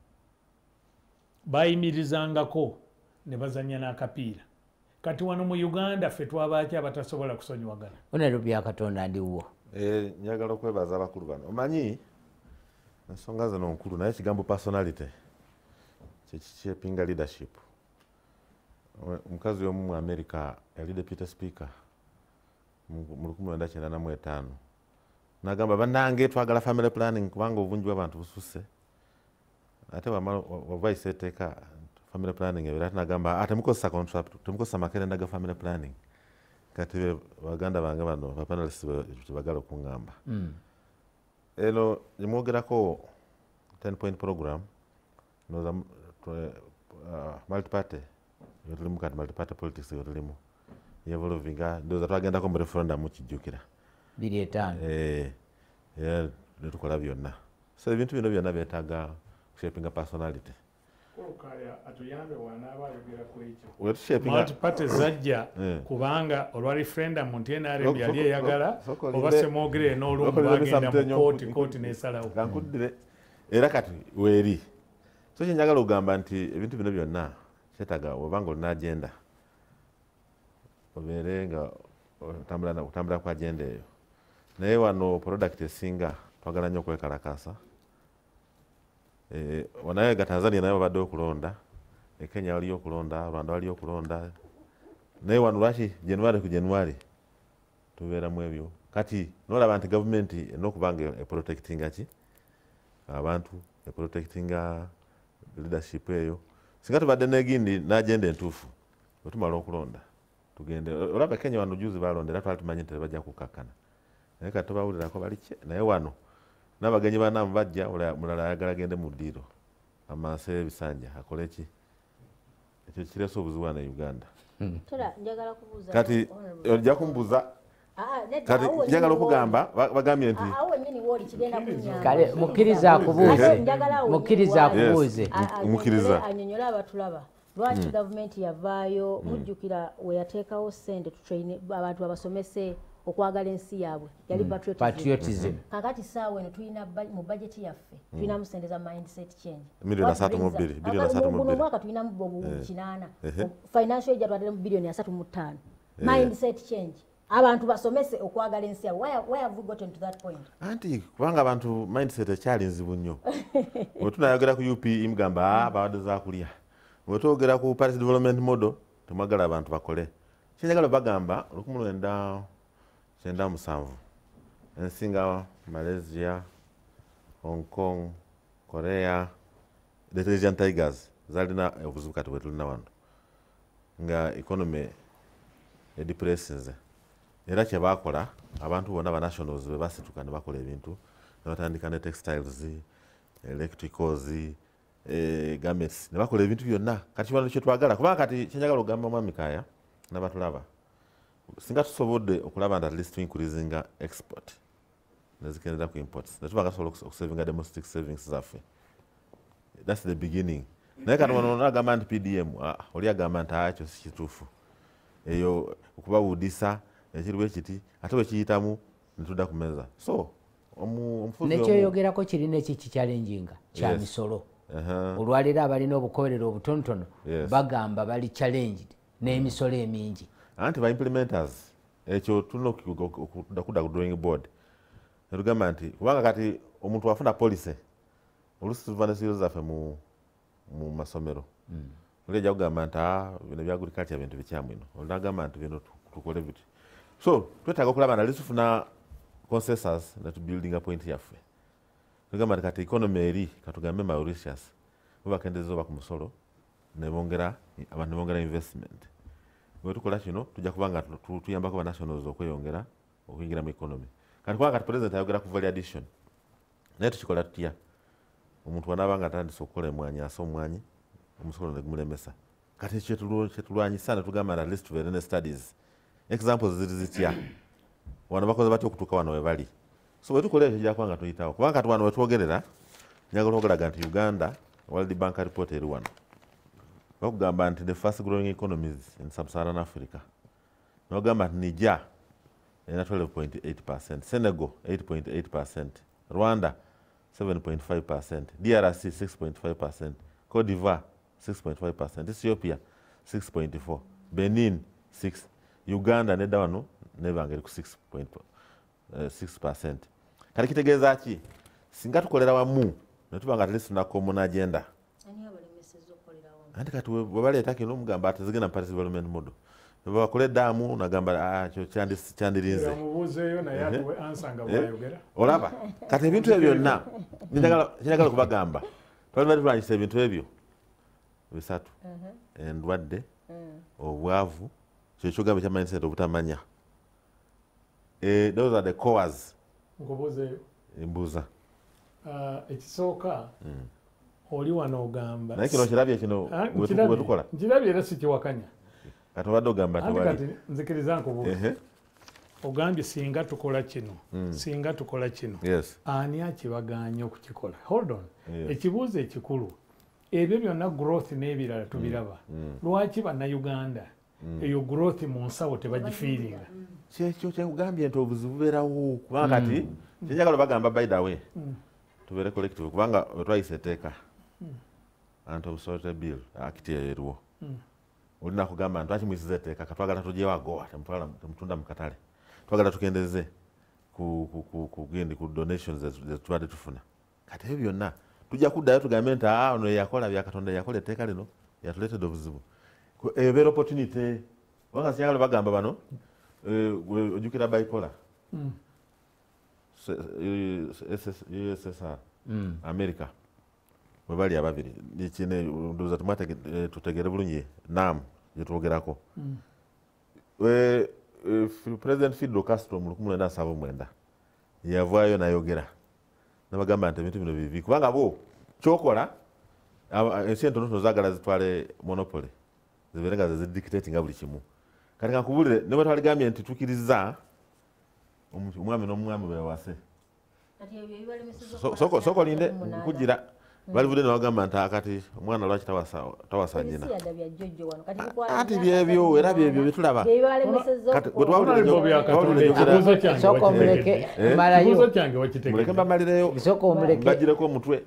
bayimirizangako ne bazanya n'akapiira. Kati wano mu Uganda ffe twabaki abatasobola kusonyiwagana. Onero byakatonda ndiwo. Eh, njagala okwebaza abakulu bano. Omanyi ensonga zino nkulu naye ekigambo personality kyekipinga leadership. Omukazi omu mu America yali deputy speaker mu lukumi lwenda kyenda mu etaano n'agamba bannange twagala family planning kubanga obungi bw'abantu bususse ate wava iseteeka family planning ebira ate n'agamba ate mukozesa contract temukozesa makerenda ga family planning kati baganda bange bano bapanalists tebagala okungamba eno gyemwogerako ten point program noza multi party yotulimu kati multi party politics yotulimu yevolvinga ndoza twagendako mu referendum kijjukira biri etaano eh era netukola byonna so ebintu bino byonna byetaaga shaping personality Kaya atuyambe wanaaba ayogera ku ekyo. wetushaping Multi party zajja kubanga olwa referendum nti N R M yali eyagala oba semwogere n'olumu bagenda mu kooti kooti n'esalawo. Kankudire era kati weeri so kyenjagala ogamba nti ebintu bino byonna kyetaaga obanga olina agenda obeere nga otambula ku agenda eyo naye wano product esinga twagala nnyo okwekalakasa wanaye ga Tanzania naye babadde okulonda e Kenya waliyo okulonda Rwanda waliyo okulonda naye wano lwaki January ku January tubeeramu ebyo kati nolaba nti gavumenti enokubanga eprotectinga ki abantu eprotectinga leadership eyo singa tubadde negindi n'agenda entuufu wetumala okulonda tugende olaba Kenya wano juzi balonda era twali tumanyi nti tebajja kukakkana naye kati tubawulirako bali kye naye wano n'abagenyi banamu bajja mulala ayagala agende mu ddiiro amanse ebisanja akole ki ekyo kireese obuzibu wano e Uganda kati ojja kumbuuza kati njagala okugamba bagambye nti kale mukkiriza akubuuze mukkiriza akubuuze mukkiriza anyonyola abatulaba lwaki gavumenti yavaayo mujjukira we yateekawo ssente tutraine abantu abasomese okwagala ensi yaabwe yali patriotism kakati saawa eno tulina mu bajeti yaffe tulinamu ssente za mindset change milioni asatu mu bbiri bilioni asatu mu bbiri mwaka tulinamu bobu kinaana financial aid yatwadde mu bilioni asatu mu ttaano mindset change abantu basomese okwagala ensi yaabwe why, why have we gotten to that point anti kubanga abantu mindset ekyali nzibu nnyo bwe tunayogera ku U P E mugamba ah bawadde za kulya bwe twogera ku Paris development model temwagala abantu bakole kyenjagala bagamba lukumi lwenda kyenda musanvu ensinga Malaysia, Hong Kong, Korea, the Asian Tigers zalina obuzibu kati bwe tulina wano nga economy edipresses era kye bakola abantu bonna ba nationals be basituka ne bakola ebintu ne batandika ne textiles electricals eh, garments ne bakola ebintu byonna kati wano kye twagala kubanga kati kyenjagala ogamba mwami Kaaya n'abatulaba singa tusobodde okulaba nti at least increasinga export nezikendera ku imports netubanga tusobola okusavinga domestic savings zaffe that's the beginning naye kati wano nagamba nti P D M oli agamba nti akyo si kituufu eyo okubawuudisa ekiriwo ekiti ate bwe kiyitamu netudda ku meza so omufuzi nekyoyogerako kirina ekiki challenginga kya misolo olwaleero abalina obukoberero obutonotono bagamba bali challenged n'emisolo emingi anti ba implementers ekyo tulina okudda ku drawing board netugamba nti kubanga kati omuntu wafuna police olusi tuva ne sirizo zaffe mu mu masomero oli ajja kugamba nti bino bya agriculture bintu bikyamu ino olunagamba nti bino tukole biti so twetaaga okulaba nali tufuna consensus netubuildinga point yaffe tugamba nti kati economy eri katugambe Mauritius bubakendeza oba ku musolo nebongera abantu nebongera investment bwe tukola kino tujja kubanga tuyambako ba nationals okweyongera okuyingira mu economy kati kubanga kati president ayogera ku value addition naye tukikola tutya omuntu wanabanga atandise okukola emwanyi asa omwanyi omusolo negumulemesa kati kyetulwanyisa netugamba nti at least tubeere ne studies examples ziri zitya wano bakoze batya okutuuka wano we bali so bwe tukola ekyo kijja kubanga tuyitawo kubanga kati wano wetwogerera njagala okwogeraga nti Uganda World Bank report eri wano bakugamba nti the fast growing economies in sub-Saharan Africa nogamba nti Niger erina twelve point eight percent, Senegal eight point eight percent, Rwanda seven point five percent, D R C six point five percent, Cote d'Ivoire six point five percent, Ethiopia six point four, Benin six, Uganda nedda wano nebanga eri ku six point six percent. Kati kitegeeza ki singa tukolera wamu netubanga at least tuna common agenda anti kati webaleeta kino omugamba ate zigenda mu party development model bakole eddamu nagamba kyo kyandirinze olaba kati ebintu ebyo byonna kinagala kubagamba twali tulwanyisa ebintu ebyo bisatu endwadde obwavu kyekyogamba ekya mindset obutamanya those are the cores embuuza ekisooka oli wano ogamba naye kino kirabye kino wetukola nkirabye era sikiwakanya kati obadde ogamba kati nzikiriza nkubuuza ogambye singa tukola kino singa tukola kino ani akibaganya okukikola hold on ekibuuzo ekikulu ebyo byonna growth n'ebirala tubiraba lwaki bannayuganda eyo growth mu nsawo tebagifiiringa kyekyo kyekugambye nti obuzibu bubeerawo kubanga kati kyenjagala bagamba by the way tubeere collective kubanga wetwayisa etteeka anti-obsolete bill akiti eyo eriwo olina kugamba nti twakimuyisiza etteeka katwagala tugyewagowa temutunda mu katale twagala tukendeze kugendi ku donations zetubadde tufuna kati ebyo byonna tujja kuddayo tugambe nti ono yakola byakatonda yakola etteeka lino yatuleetedde obuzibu ebeera opportunity wanga sinyagala bagamba bano ojjukira bipolar U S S R America bwe bali ababiri kine ndowooza tutegere bulungi nam gyetwogerako President Fidel Castro mu lukumi lwenda asaba omwenda yavaayo nayogera nabagamba nti ebintu bino bibi kubanga bo kyokola ensi entonotono zaagala zitwale monopoly zibeere nga zezidictatinga buli kimu kati kankubulire ne bwe twaligambye nti tukiriza omwami n'omwami bewase soko linde kugira balivudde nebagamba nti akati omwana lwaki tawasa nyina ati byebyo era byebyo byetulaba muleke mbamalireyo mbagireko omutwe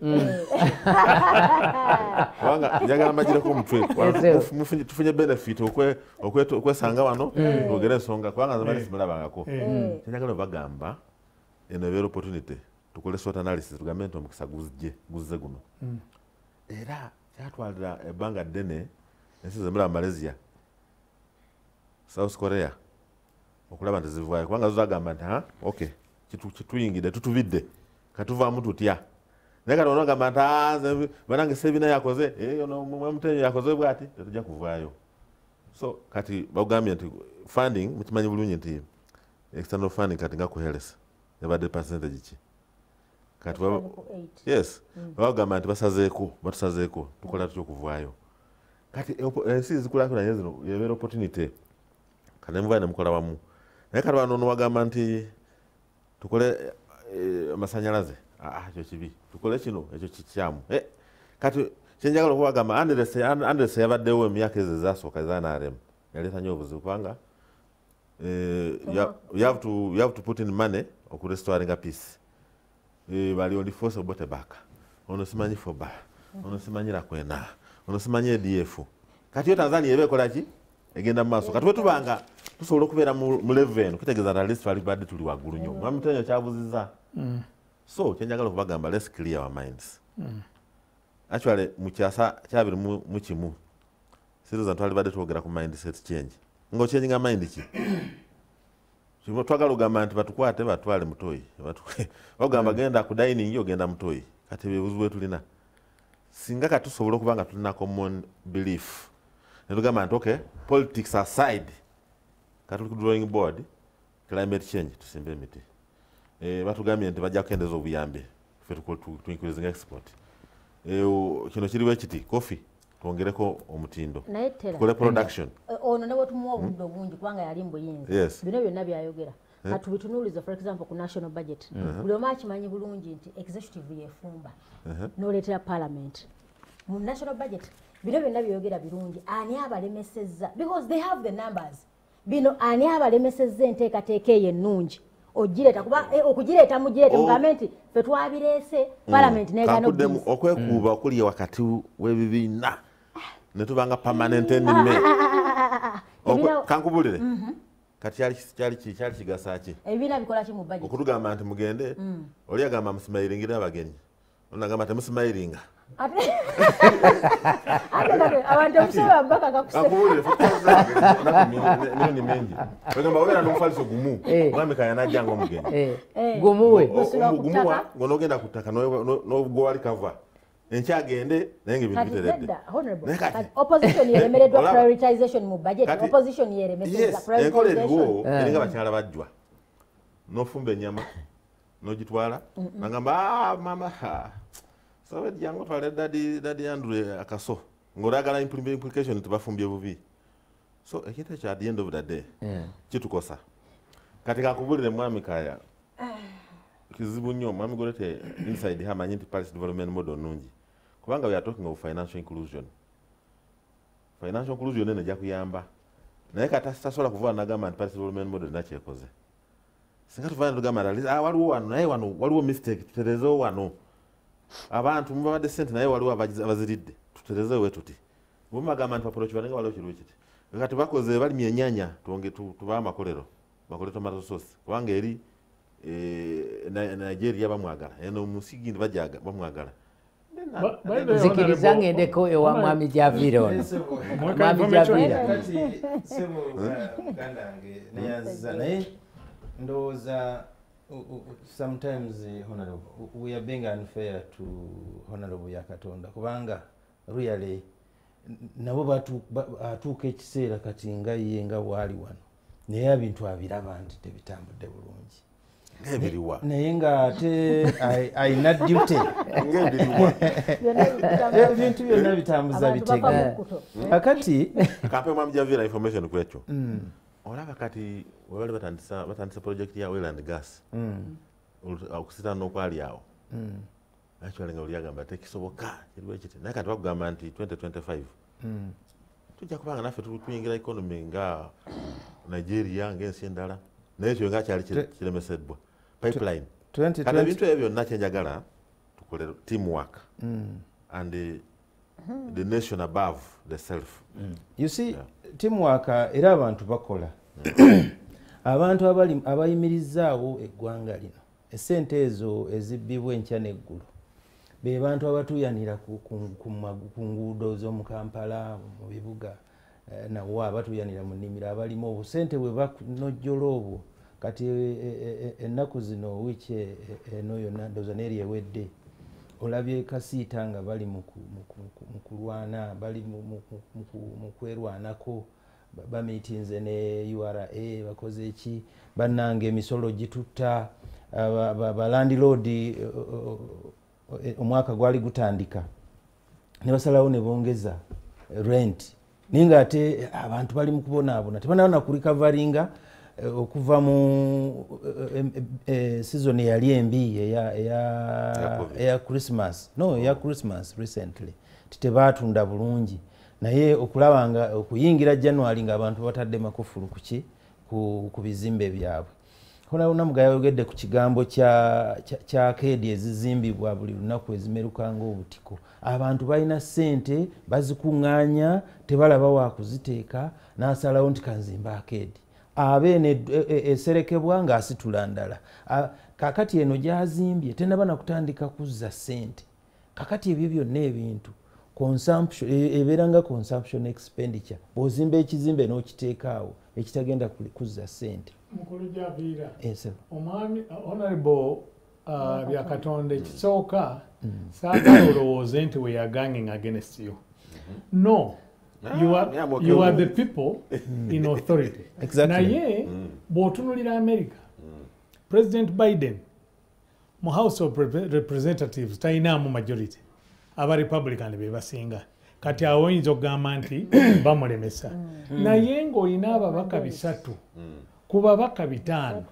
kubanga njagala mbagireko omutwe tufunye benefit okwesanga wano twogere ensonga kubanga zamani simulabangako kyenjagala bagamba eno ebeera opportunity tukole SWOT analysis tugambe nti omukisa guzze guzze guno era kyatwalira ebbanga ddene ensi zemulaba Malaysia South Korea okulaba nti zivaayo kubanga zo zagamba nti okay kituyingidde tutubidde katuvaamu tutya naye kati onogamba nti banange sebina yakoze mwamutenyo yakoze bwati tetujja kuvaayo so kati bagambye nti funding mukimanyi bulungi nti external funding kati nga ku health ebadde percentage ki kati yes bagamba nti basazeeko batusazeeko tukola tutya okuvaayo kati ensi zikulaakulanye zino yebeera opportunity kati nemuvaayo nemukola wamu naye kati bano bagamba nti tukole amasanyalaze ekyo kibi tukole kino ekyo kikyamu kati kyenjagala okubagamba Andres yabaddewo emyaka ezo ezasooka eza N R M yaleeta nnyo obuzibu kubanga you have to you have to put in money okurestoringa peace bali oli force obote baka ono simanyi foba ono simanyira kwena ono simanyi E D F kati yo Tanzania ebe kola ki egenda mu maaso kati bwe tubanga tusobola okubeera mu level kitegeeza at least twali badde tuli waggulu nnyo mwami Mutenyo kyabuziza so kyenjagala okubagamba let's clear our minds actually mu kyasa kyabiri mu kimu siriza twali badde twogera ku mindset change ng'okyenganga mind ki Chimo twagala ogamba nti batukwate batwale Mutoyi bagamba genda ku dining ogenda Mutoyi kati bebuzi bwe tulina singa katusobola okubanga tulina common belief netugamba nti okay politics aside katuli ku drawing board climate change tusimbe emiti eh batugambye nti bajja kukendeza obuyambe ffe tu increasing export eh kino kiriwe kiti coffee twongereko omutindo tukole production ono ne botumuwa obudde obungi kubanga yali mbuyinza bino byonna byayogera kati bitunuuliza for example ku national budget buli omu akimanyi bulungi nti executive yefumba n'oleetera parliament mu national budget bino byonna byayogera birungi ani abalemesezza because they have the numbers bino ani abalemesezza enteekateeka eyo ennungi ogireeta kuba okugireeta mugireete mugambe nti ffe twabireese parliament negana okwekuuba okuli wakati w'ebibiina ne tubanga permanent enime kankubulire kati kyali kyali kyali kigasa ki ebibiina bikola ki mu budget okutugamba nti mugende oli agamba musimayiringira abagenyi onagamba temusimayiringa abantu okusaba mpaka kakusebulire ni mengi bagamba wera n'omufaliso gumu mwami kayana jango omugenyi gumuwe gumuwa ngonogenda kutaka n'obwo wali kava enkyagende naye ng'ebintu biteredde opposition yeremereddwa prioritization mu budget opposition yeremesezza prioritization eringa bakyala bajjwa n'ofumba ennyama n'ogitwala bagamba ah mama sawe jango twale dadi dadi Andrew akaso ngoragala implication tubafumbye bubi so ekite kya at the end of the day kitukosa katika kubulire mwami kaya kizibu nnyo mwami golete inside hamanyi nti Paris development model nungi kubanga we are talking of financial inclusion financial inclusion ene ja kuyamba naye kata tasola kuvuga nagamba nti Paris development model nakyekoze singa tuvana tugamba ah waliwo wano naye wano waliwo mistake tuterezo wano abantu mubadde sente naye waliwo abaziridde tutereze we tuti bumagamba nti approach banenge waliwo kiruwe kiti kati bakoze bali myenyanya tuonge tuba amakolero bakole tomato sauce kubanga eri Nigeria bamwagala eno musigi bajaga bamwagala zikiriza ngendeko ewa mwami Javira ono mwami Javira kati sebo kandange neyanza naye ndoza sometimes uh, honorable we are being unfair to honorable Yakatonda kubanga really nabo batu atuuka ekiseera kati nga ye nga bwali wano naye ebintu abiraba nti tebitambudde bulungi ebiriwa naye nga ate ayina duty ebintu byonna bitambuza bitega kakati kampe mwami Javira information kwekyo olaba kati webali batandisa batandisa project ya oil and gas mm okusita n'okwali awo mm actually nga oliyagamba tekisoboka kiriwe kiti naye kati bakugamba nti twenty twenty-five mm tujja kubanga naffe tuyingira economy nga Nigeria ng'ensi endala naye ekyo nga kyali kiremeseddwa pipeline kati ebintu ebyo byonna kyenjagala tukole teamwork mm and the, the nation above the self mm. You see yeah. Teamwork era abantu bakola abantu abali abayimirizaawo eggwanga lino essente ezo ezibbibwa enkya n'eggulu be bantu abatuyanira ku nguudo z'omu Kampala mu bibuga nawo abatuyanira mu nnimiro abalimu obusente bwe banojjola obwo kati ennaku zino wiiki eno yonna ndowooza n'eri ewedde olabye kasiita nga bali mu kulwana bali mu kwerwanako bamitinze ne U R A bakoze eki bannanga emisolo gitutta balandlord omwaka gwali gutandika ne basalawo ne bongeza rent ninga ate abantu bali mu kubonaabona tebanaona ku recoveringa okuva mu season yali embi eya Christmas no eya Christmas recently titebatunda bulungi naye okulabanga okuyingira January nga abantu batadde makufulu kuki ku bizimbe byabwe kola namuga yayogedde ku kigambo kya kya kedi ezizimbibwa buli lunaku ezimerukanga obutiko abantu balina sente bazikuŋŋaanya tebalaba wa kuziteeka n'asalawo nti kanzimba akedi abeene eserekebwa ng'asitula ndala. Kakati eno gyazimbye tennaba na kutandika kuzza ssente. Kakati ebyo byonna ebintu consumption ebeera nga consumption expenditure. Bw'ozimba ekizimbe n'okiteekaawo ekitagenda kuzza ssente. Mukulu Javiira, omwami honorable Byakatonda, ekisooka saagala olowooze nti we are ganging against you. No. You are, you are the people in authority. Exactly. Naye bw'otunulira America, President Biden mu House of Representatives talinaamu majority. Aba Republican be basinga. Kati awo oyinza okugamba nti bamulemesa. Naye ng'olina ababaka bisatu ku babaka bitaano.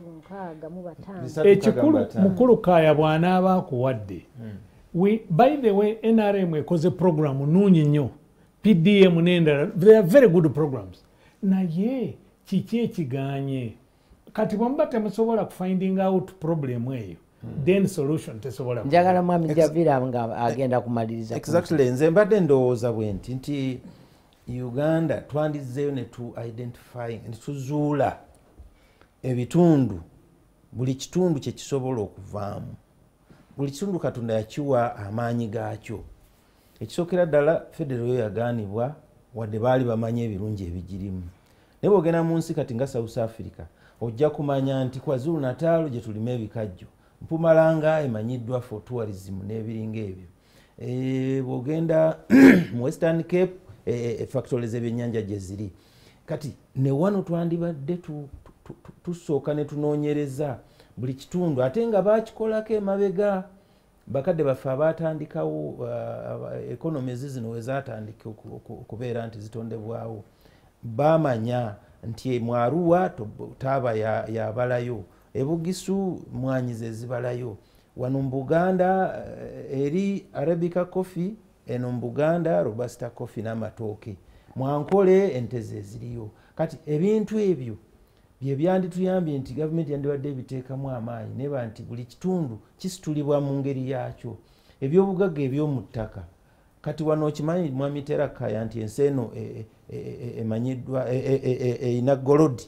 Ekikulu mukulu Kaaya bw'anaaba akuwadde. By the way, N R M ekoze programu nnungi nnyo. P D M n'endala, they are very good programs. Naye kiki ekiganye? Kati bw'omuba temusobola kufinding out problem eyo, then solution tesobola. Njagala mwami Javiira nga agenda kumaliriza. Exactly. Nze mbadde ndowooza bwe nti nti Uganda twandizzeeyo ne tu identify ne tuzuula ebitundu, buli kitundu kye kisobola okuvaamu. Buli kitundu Katonda yakiwa amaanyi gaakyo. Ekisookera ddala federo yo yagaanibwa wadde baali bamanyi ebirungi ebigirimu. Naye bw'ogenda mu nsi kati nga South Africa ojja kumanya nti KwaZulu Natal gye tulima ebikajjo, Mpumalanga emanyiddwa for tourism n'ebiringa ebyo. E, bw'ogenda mu Western Cape e, e, factories ebyennyanja gye ziri. Kati ne wano twandibadde tusooka ne tunoonyereza buli kitundu ate nga baakikolako emabega. Bakadde baffe abatandikawo uh, economies zino we zaatandika okubeera nti zitondebwawo bamanya nti mu Arua taaba yabalayo ya ebugisu mwanyi ze zibalayo wano mu Buganda uh, eri Arabica coffee eno mu Buganda Robusta coffee n'amatooke Mwankole ente ze ziriyo. Kati ebintu ebyo bye byandituyambye nti gavumenti yandibadde ebiteekamu amaanyi neba nti buli kitundu kisitulibwa mu ngeri yakyo. Ebyobugagga eby'omu ttaka kati wano okimanyi Mwami Terakaya nti ensi eno emanyiddwa erina golodi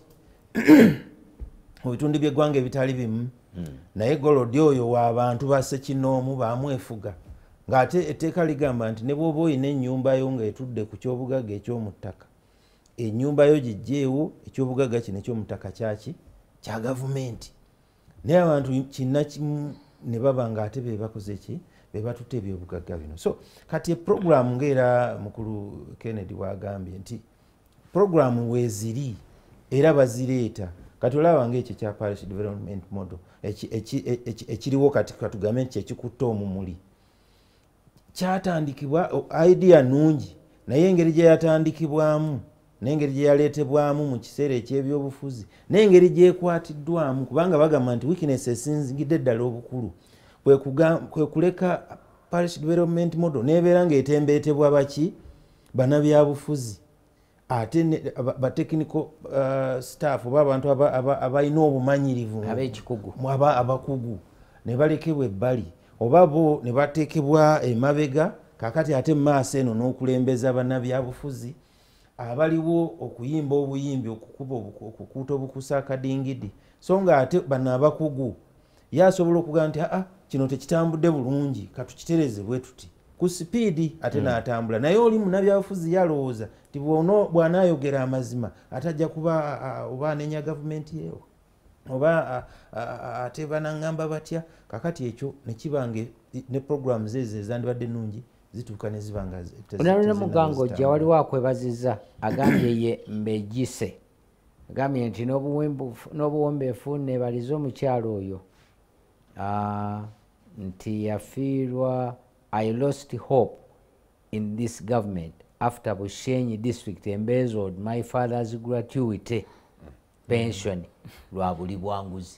mu bitundu by'eggwanga ebitali bimu, naye golodi oyo w'abantu ba Ssekinoomu bamwefuga, ng'ate etteeka ligamba nti ne bw'oba oyina ennyumba yo ng'etudde ku kyobugagga eky'omu ttaka, ennyumba yo gijjeewo, ekyobugagga kino eky'omutaka kyaki kya gavumenti. Naye abantu kinna kimu ne baba ng'ate be bakoze ki be batutte ebyobugagga bino. So kati program ng'era mukulu Kennedy wagambye nti program weeziri era bazireeta. Kati olaba ng'ekyo kya parish development model ekiriwo kati katugambe nti ekikutta omumuli kyatandikibwa idea nnungi, naye engeri gye yatandikibwamu n'engeri gye yaleetebwamu mu kiseera eky'ebyobufuzi n'engeri gyekwatiddwamu, kubanga bagamba nti weakness esinzigidde ddala obukulu kwe kuleka parish development model n'ebeera ng'etembeetebwa baki bannabyabufuzi ate ba technical uh, staff oba abantu abalina obumanyirivu abakugu ne balekebwa ebbali oba bo ne bateekebwa emabega. Kakati ate mu maaso eno n'okulembeza bannabyabufuzi abaliwo okuyimba obuyimbi okukuba okukuuta obukusa akadingidi, so nga ate bano abakugu yasobola okugamba nti aa kino tekitambudde bulungi katukitereze bwe tuti ku sipiidi ate mm. n'atambula. Naye oli munnabyabufuzi yalowooza nti bw'anaayogera amazima atajja kuba oba anenya gavumenti yeewo oba ate banaŋŋamba batya. Kakati ekyo ne kibange ne programs ezo ezandibadde nnungi zituuka ne zibanga Honorable Mugango gye waliwo akwebaziza agambye ye mbegise, agambye nti n'obuwombeefu neebaliza omukyalo oyo nti yafiirwa I lost hope in this government after Bushenyi district embezzled my father's gratuity pension lwa buli bwanguzi.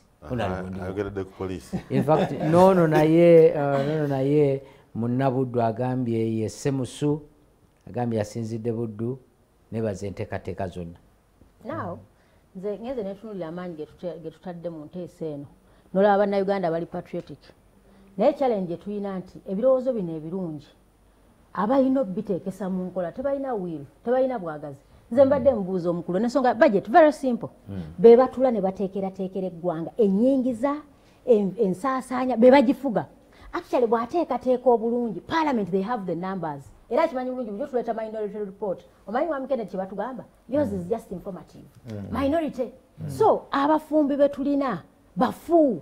In fact nono naye uh, nono naye Munnabuddu agambye ye Semusu agambye asinzidde Buddu nebaze enteekateeka zonna. Now nze ngeze netunulira amaanyi ge tutadde mu nteesa eno nolaba bannayuganda bali patriotic, naye challenge tuyina nti ebirowoozo bino ebirungi abalina obiteekesa mu nkola tebalina wiiru tebalina bwagazi. nze mbadde mbuuza omukulu nensonga budget very simple be batula ne bateekerateekera eggwanga ennyingiza ensaasaanya be bagifuga actually bw'ateekateeka obulungi parliament they have the numbers era kimanyi bulungi bujo tuleeta minority report omanyi mwami Kenneth kye batugamba yours is just informative minority so abafumbi be tulina bafu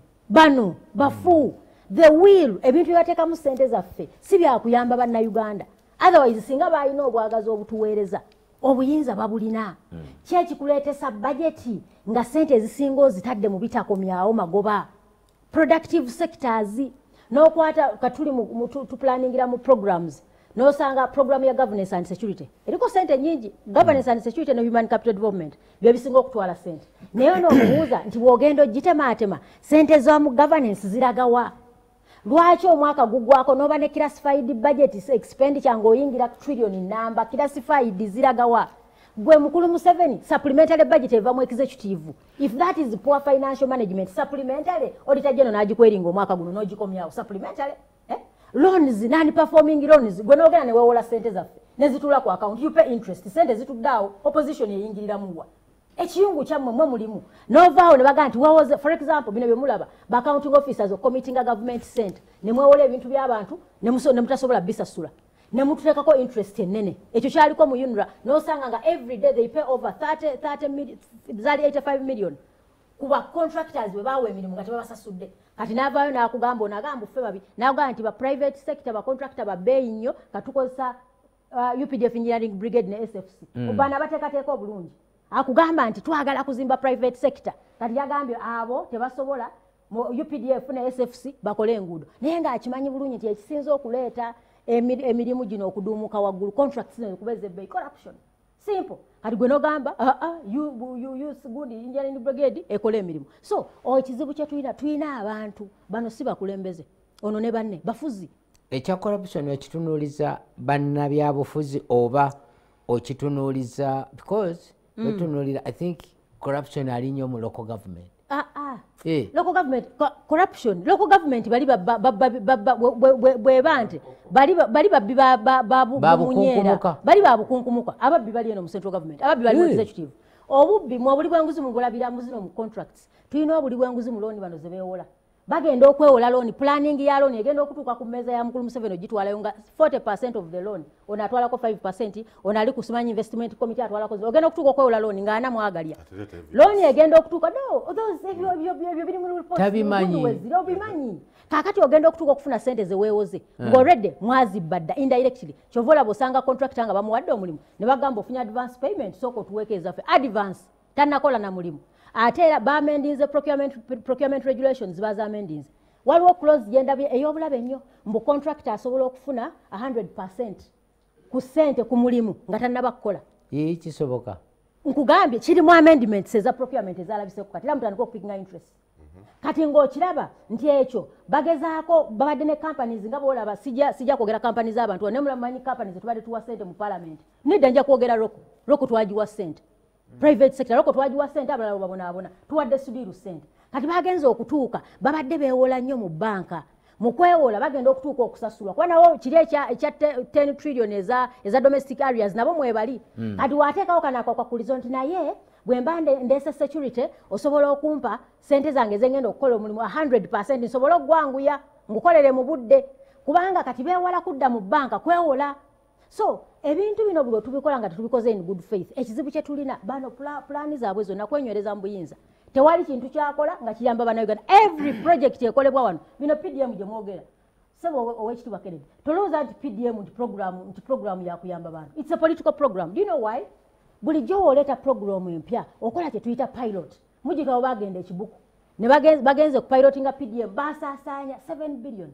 bano bafu the will ebintu byateekamu ssente zaffe si byakuyamba bannayuganda otherwise singa balina obwagazi obutuweereza obuyinza babulina kyekikuleetesa bajeti nga ssente ezisinga ozitadde mu bitakomyawo magoba productive sectors n'okwata katuli tuplaningira mu programs n'osanga program ya governance and security eriko ssente nyingi governance and security ne human capital development bye bisinga okutwala ssente naye n'omubuuza nti bw'ogenda ogitemaatema ssente z'omu governance ziragawa lwaki omwaka gugwako n'oba ne classified budget expenditure ng'oyingira trillion namba classified ziragawa gwe mukulu Museveni supplementary budget eva mu executive if that is poor financial management supplementary auditor general n'agikweringa omwaka guno n'ogikomyawo supplementary eh? Loans non performing loans gwe n'ogenda ne weewola ssente zaffe ne zitula ku account you pay interest ssente zituddaawo opposition eyingirira muwa ekiyungu kyammwe mwe mulimu novaawo ne bagamba nti wawoze for example bino bye mulaba ba accounting officers committing a government center ne mwewola ebintu by'abantu ne mutasobola bisasula ne mututeekako interest ennene ekyo kyaliko mu unra n'osanga nga every day they pay over thirty, thirty million, zali eighty-five million kuba contractors bwe baawa emirimu nga tebabasasudde kati n'avaayo n'akugamba onagamba ffe babi n'agamba nti ba private sector ba contractor ba bbeeyi nnyo katukozesa uh, U P D F engineering brigade ne S F C mm. obaana bateekateeka obulungi akugamba nti twagala kuzimba private sector kati yagambye abo tebasobola U P D F ne S F C bakole enguudo naye ng'akimanyi bulungi nti ekisinza okuleeta emirimu gino okuduumuka waggulu contracts zino kubeza ebbeeyi corruption simple kati gwe n'ogamba gundi engineering brigade ekola emirimu so ekizibu kye tulina tulina abantu bano si bakulembeze ono ne banne bafuzi ekya corruption ekitunuuliza bannabyabufuzi oba okitunuuliza because mm. wetunuulira I think corruption ali nnyo mu local government ah ah eh. local government co corruption local government bali bweba nti bali bali babbi babukunkumuka bali babukunkumuka ababbi bali eno mu central government ababbi bali mu executive obubbi mu buli bwenguzi mu bulabira mu zino mu contracts tulina obuli bwenguzi mu looni bano ze beewola bagenda okwewola looni planning ya looni egenda okutuuka ku mmeeza ya mukulu Museveni ogitwalayo nga forty percent of the loan ono atwalako five percent ono ali ku Simanyi investment committee atwalako ogenda okutuuka okwewola looni nga ana mwagalya looni egenda okutuuka no those ebyo biri mu report tabimanyi obimanyi kakati ogenda okutuuka okufuna ssente ze weewoze ng'olredde mwazibadda indirectly kyova olaba osanga contractor nga bamuwadde omulimu ne bagamba ofunye advance payment sooka otuweeko ezaffe advance tannakola na mulimu ate era bamendinze procurement, procurement regulations bazamendinze waliwo clause gyendabye ey'obulabe ennyo mbu contractor asobola okufuna one hundred percent ku ssente ku mulimu nga tannaba kukola yee kisoboka nkugambye kirimu amendments eza procurement ezalabiseku kati era mutandika okupinga interest kati ng'okiraba nti ekyo bagezaako babadde ne companies nga boolaba sijja sijja kwogera companies z'abantu ne mulamanyi companies tubadde tuwa ssente mu parliament nidda nja kwogera roko roko twagiwa ssente private sector loko twagiwa ssente abalala babonaabona tuwadde sudiru ssente kati bagenza okutuuka babadde beewola nnyo mu banka mu kwewola bagenda okutuuka okusasulwa kuba nawo kiri ekya ten trillion eza, eza domestic areas nabo mwebali mm. kati wateekawo kanakakwakulizo nti naye bwe mba ndeese security osobola okumpa ssente zange zengenda okukola omulimu one hundred percent nsobola okugwanguya ngukolere mu budde kubanga kati beewola kudda mu banka kwewola so ebintu bino buli tubikola nga tetubikoze in good faith ekizibu kye tulina bano pulaani zaabwe zonna kwenywereza mu buyinza tewali kintu kyakola nga kiyamba bannayuganda every project ekolebwa wano bino P D M gye mwogera sebo owekitiibwa Kennedy tolowooza nti P D M nti program nti program yakuyamba bantu it's a political program do you know why bulijjo wooleeta program empya okola kye tuyita pilot mugikawo bagenda ekibuku ne bagenze ku pilotinga P D M basaasaanya seven billion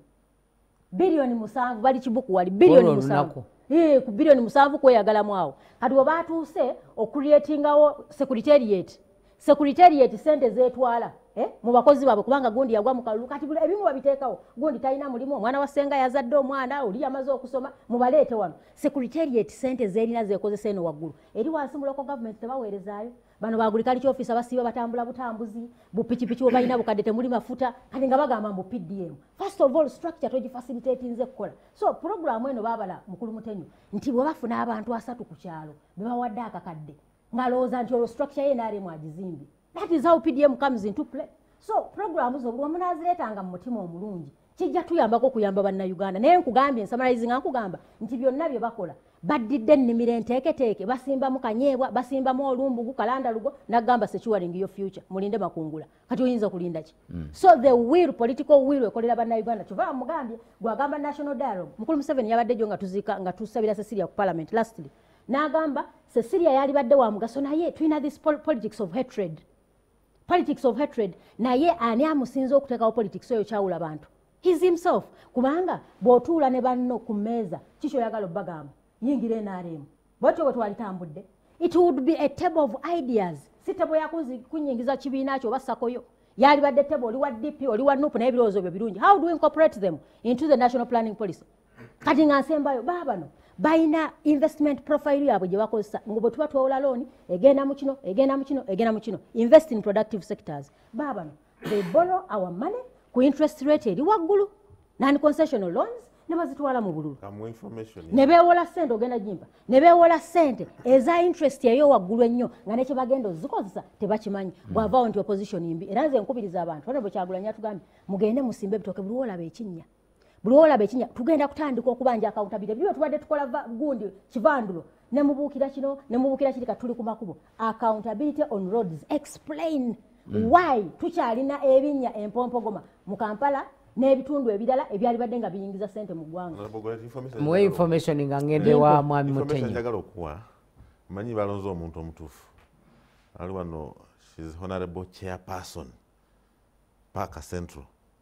billion musanvu bali kibuku wali billion musanvu Eh ku bilioni musanvu kweyagalamu awo kati bwe baatuuse okucreatingawo secretariat secretariat ssente zeetwala eh mu bakozi baabwe kubanga gundi yagwa mu kalulu kati ebimu babiteekawo gundi talina mulimu omwana wa ssenga yazadde omwana oli yamaze okusoma mubaleete wano secretariat ssente zeerina zeekozesa eno waggulu eri wansi mu local government tebaweerezaayo bano bagulikaliko office abasiba batambula butambuzi bupikipiki obalina bukadde temuli mafuta kati nga bagamba mbu P D M. First of all structure togi facilitate nze kukola. So program eno babala mukulu mutenyo nti bwe bafuna abantu asatu ku kyalo bebawadde akakadde ngalooza nti olwo structure ye naali mwagizimbi. That is how P D M comes into play. So programs zo buli munazireetanga mu mutima omulungi kijja tuyambako kuyamba bannayuganda naye nkugambye nsamarizing nkugamba nti byonna bye bakola baddidde ennimiro enteeketeeke basimbamu kanyeebwa basimbamu olumbugu kalanda lugo nagamba securing your future mulinde makungula kati oyinza kulinda ki mm. So the will political will ekolera bannayuganda kyova mugambye gwagamba national dialogue mukulu Museveni yabadde jo nga tuzika nga tusabira Cecilia ku parliament lastly nagamba Cecilia yali badde wa mugaso naye tulina this politics of hatred politics of hatred naye ani amusinza okuteekawo politics eyo kyawula abantu he's himself kubanga bw'otuula ne banno ku mmeeza kikyo oyagala obbagamba yingira N R M bwatyo bwe twalitambudde it would be a table of ideas si table yakunyingiza kibiina kyo oba sakoyo yali badde table oli wa D P oli wa N U P naye ebirowoozo byo birungi how do we incorporate them into the national planning policy kati nga nsembayo baabano bayina investment profile yabwe gye bakozesa ngo bwe tuba twawula looni egenda mu kino egenda mu kino egenda mu kino invest in productive sectors baabano they borrow our money ku interest rate eri waggulu non concessional loans ne bazitwala mu bululu ne beewola ssente ogenda jimpa ne beewola ssente eza interest eyo waggulu ennyo nga nekye bagenda ozikozesa tebakimanyi bw'avaawo nti opposition imbi era nze nkubiriza abantu wane bwe Kyagulanyi atugambye mugende musimbe ebitooke buli wolaba ekinnya buli wolaba ekinnya tugenda kutandika okubanja accountability byo tubadde tukola gundi kivandulo ne mubuukira kino ne mubuukira kiri katuli ku makubo accountability on roads explain mm. why tukyalina ebinnya empompogoma mu Kampala n'ebitundu ebirala ebyali badde nga biyingiza ssente mu ggwanga muwe information nga ngende wa mwami Mutenyi njagala okuwa manyi balonze omuntu omutuufu ali wano she's honorable chairperson Parker Central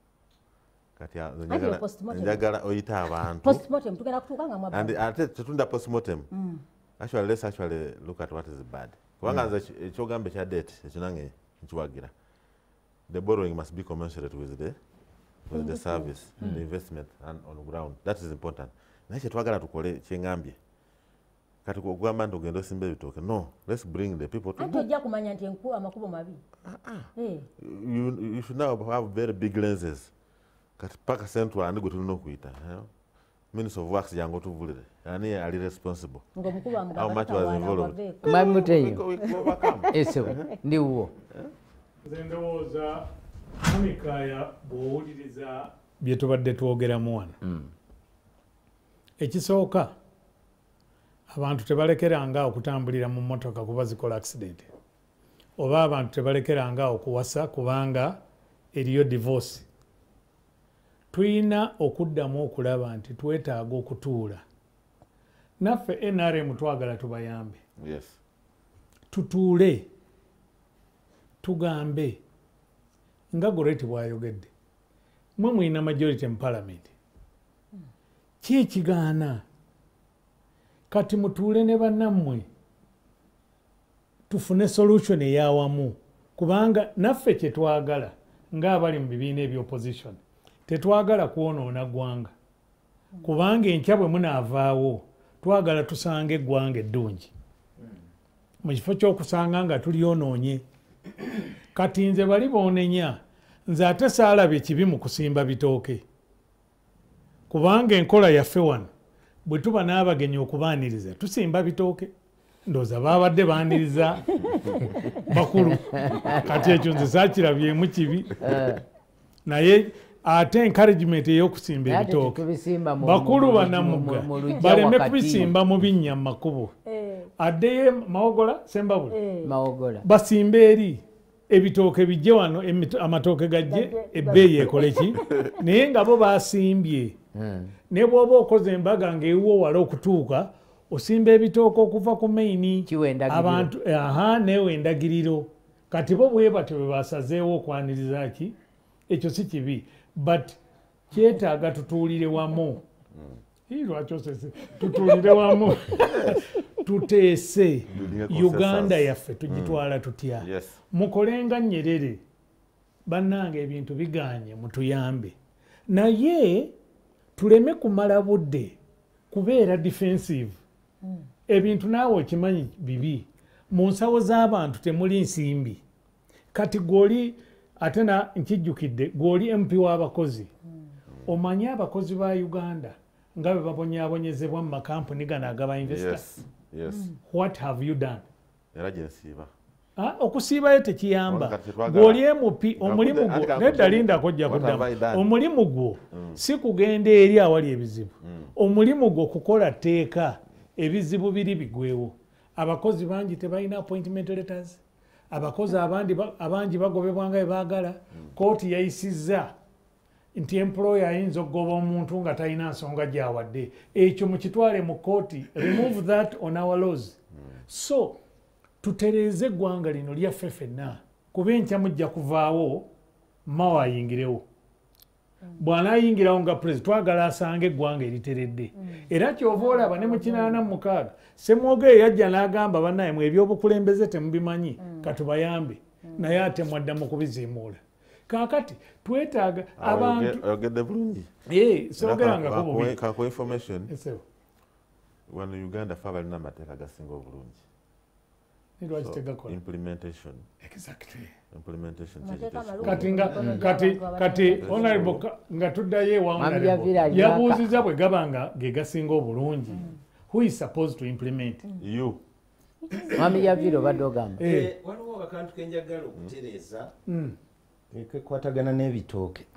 kati njagala oyita abantu postmortem tugenda kutuuka nga and ate tetunda postmortem mm. actually let's actually look at what is bad kubanga nze mm. ekyogambe kya debt ekyo nange nkiwagira the borrowing must be commensurate with the with the service mm. the investment and on the ground that is important naye kyetwagala tukole kyengambye kati kugamba nti ogenda osimba ebitooke no let's bring the people to ate ojja kumanya nti enku amakubo mabi hey. you, you should now have very big lenses kati Parker Central andi gwe tulina okuyita Minister of Works yange otuvulire ani ali responsible how much was involved mwami Mutenyi eso ndiwo nze ndowooza Monikaya bw'owuliriza bye tubadde twogeramu wano ekisooka abantu tebalekeranga okutambulira mu mmotoka kuba zikola accident oba abantu tebalekeranga okuwasa kubanga eriyo divorce tuyina okuddamu okulaba nti twetaaga okutuula naffe N R M twagala tubayambe yes. tutuule tugambe nga Goreti bwayogedde mwe mwina majority mu parliament ki ekigaana kati mutuule ne bannammwe tufune solution eyawamu kubanga naffe kyetwagala ng'abali mu bibiina eby'opposition tetwagala kwonoona ggwanga kubanga enkya bwe munaavaawo twagala tusanga eggwanga eddungi mu kifo ky'okusanga nga tulyonoonye kati nze bali boonenya nze ate saalabye kibi mu kusimba bitooke kubanga enkola yaffe wano bwe tuba n'abagenyi okubaaniriza tusimba bitooke ndooza baabadde baaniriza bakulu kati ekyo nze saakirabyemu kibi naye ate encouragement ey'okusimba ebitooke bakulu banamugga baleme kubisimba mu binnya mu makubo addeyo mawogola sembabula basimba eri ebitooke bijje wano amatooke gajje ebbeeyi ekole ki naye nga bo basimbye ne bw'oba okoze embaga ng'ewiwo wala okutuuka osimba ebitooke okuva ku maini abantu aha newe endagiriro kati bo bwe batyo bwe basazeewo okwaniriza ki ekyo si kibi but kyetaaga tutuulire wamu lwakyosese tutuulire wamu tuteese Uganda yaffe tugitwala tutya yes. mukolenga Nyerere bannange ebintu biganye mutuyambe naye tuleme kumala budde kubeera defensive mm. ebintu naawe okimanyi bibi mu nsawo z'abantu temuli nsimbi kati gwoli ate na nkijjukidde gwoli M P w'abakozi omanye abakozi ba Uganda nga bwe babonyaabonyezebwa mu makampuni gano agaba investor. Yes, yes. What have you done? Era gye nsiiba. Ah, okusiibayo tekiyamba. Gwoli M P omulimu gwo nedda linda kojja kuddamu. Omulimu gwo si kugenda eri awali ebizibu. Omulimu gwo kukola tteeka ebizibu biri bigwewo. Abakozi bangi tebalina appointment letters. Abakozi abandi abangi bagobebwa nga baagala. Kooti yayisizza nti employer ayinza okugoba omuntu nga talina nsonga gy'awadde. Ekyo mukitwale mu kooti. Remove that on our laws. So tutereeze eggwanga lino lyaffe ffenna kuba enkya mujja kuvaawo mawa ayingirewo. Bw'anaayingirawo nga pulezidenti twagala asange eggwanga eriteredde. Era kyova olaba ne mu kinaana mu mukaaga Ssemwogerere yajja n'agamba bannaye mu ebyobukulembeze temubimanyi katubayambe naye ate mwadda mu kubiziimuula. Kaakati twetaaga abantu oyogedde bulungi. Eh, soogerangako bubi. Kako information. Wano Uganda ffe abalina amateeka agasinga obulungi. Lwaki tegakola? Implementation. Exactly. Implementation. Kati nga kati kati honorable nga tuddayo ewamu yabuuziza bwe gaba nga ge gasinga obulungi. Who is supposed to implement? You. Mami Yaviro obadde ogamba. Waliwo akantu ke njagala okutereeza kekwatagana n'ebitooke.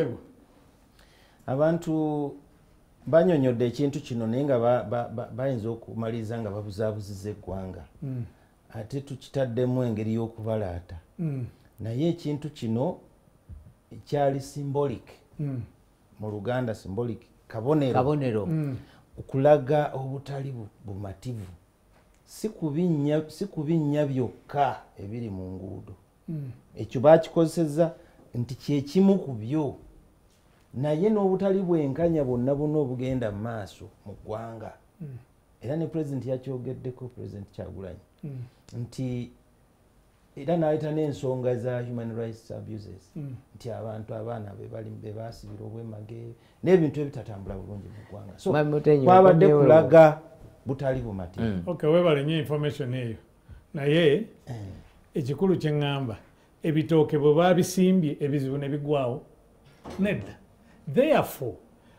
Abantu banyonyodde ekintu kino naye nga bayinza okumaliriza nga babuzaabuziza eggwanga. Ate tukitaddemu engeri y'okubalaata. Naye ekintu kino kyali symbolic. Mu Luganda symbolic kabonero. Kabonero. Okulaga obutali bumativu. Si kubinnya si kubinnya byokka ebiri mu nguudo. Ekyo bakikozesezza nti kyekimu ku byo. Naye n'obutali bwenkanya bwonna buno obugenda mu maaso mu ggwanga. Era ne pulezidenti yakyogeddeko pulezidenti Kyagulanyi. Nti era n'ayita n'ensonga za human rights abuses. Nti abantu abaana be bali be baasibira obwemage n'ebintu ebitatambula bulungi mu ggwanga. So kwabadde kulaga butali bumativu. Okay, webale nnyo information eyo. Naye ekikulu kye ŋŋamba ebitooke bwe baabisimbye ebizibu ne bigwawo nedda. Therefore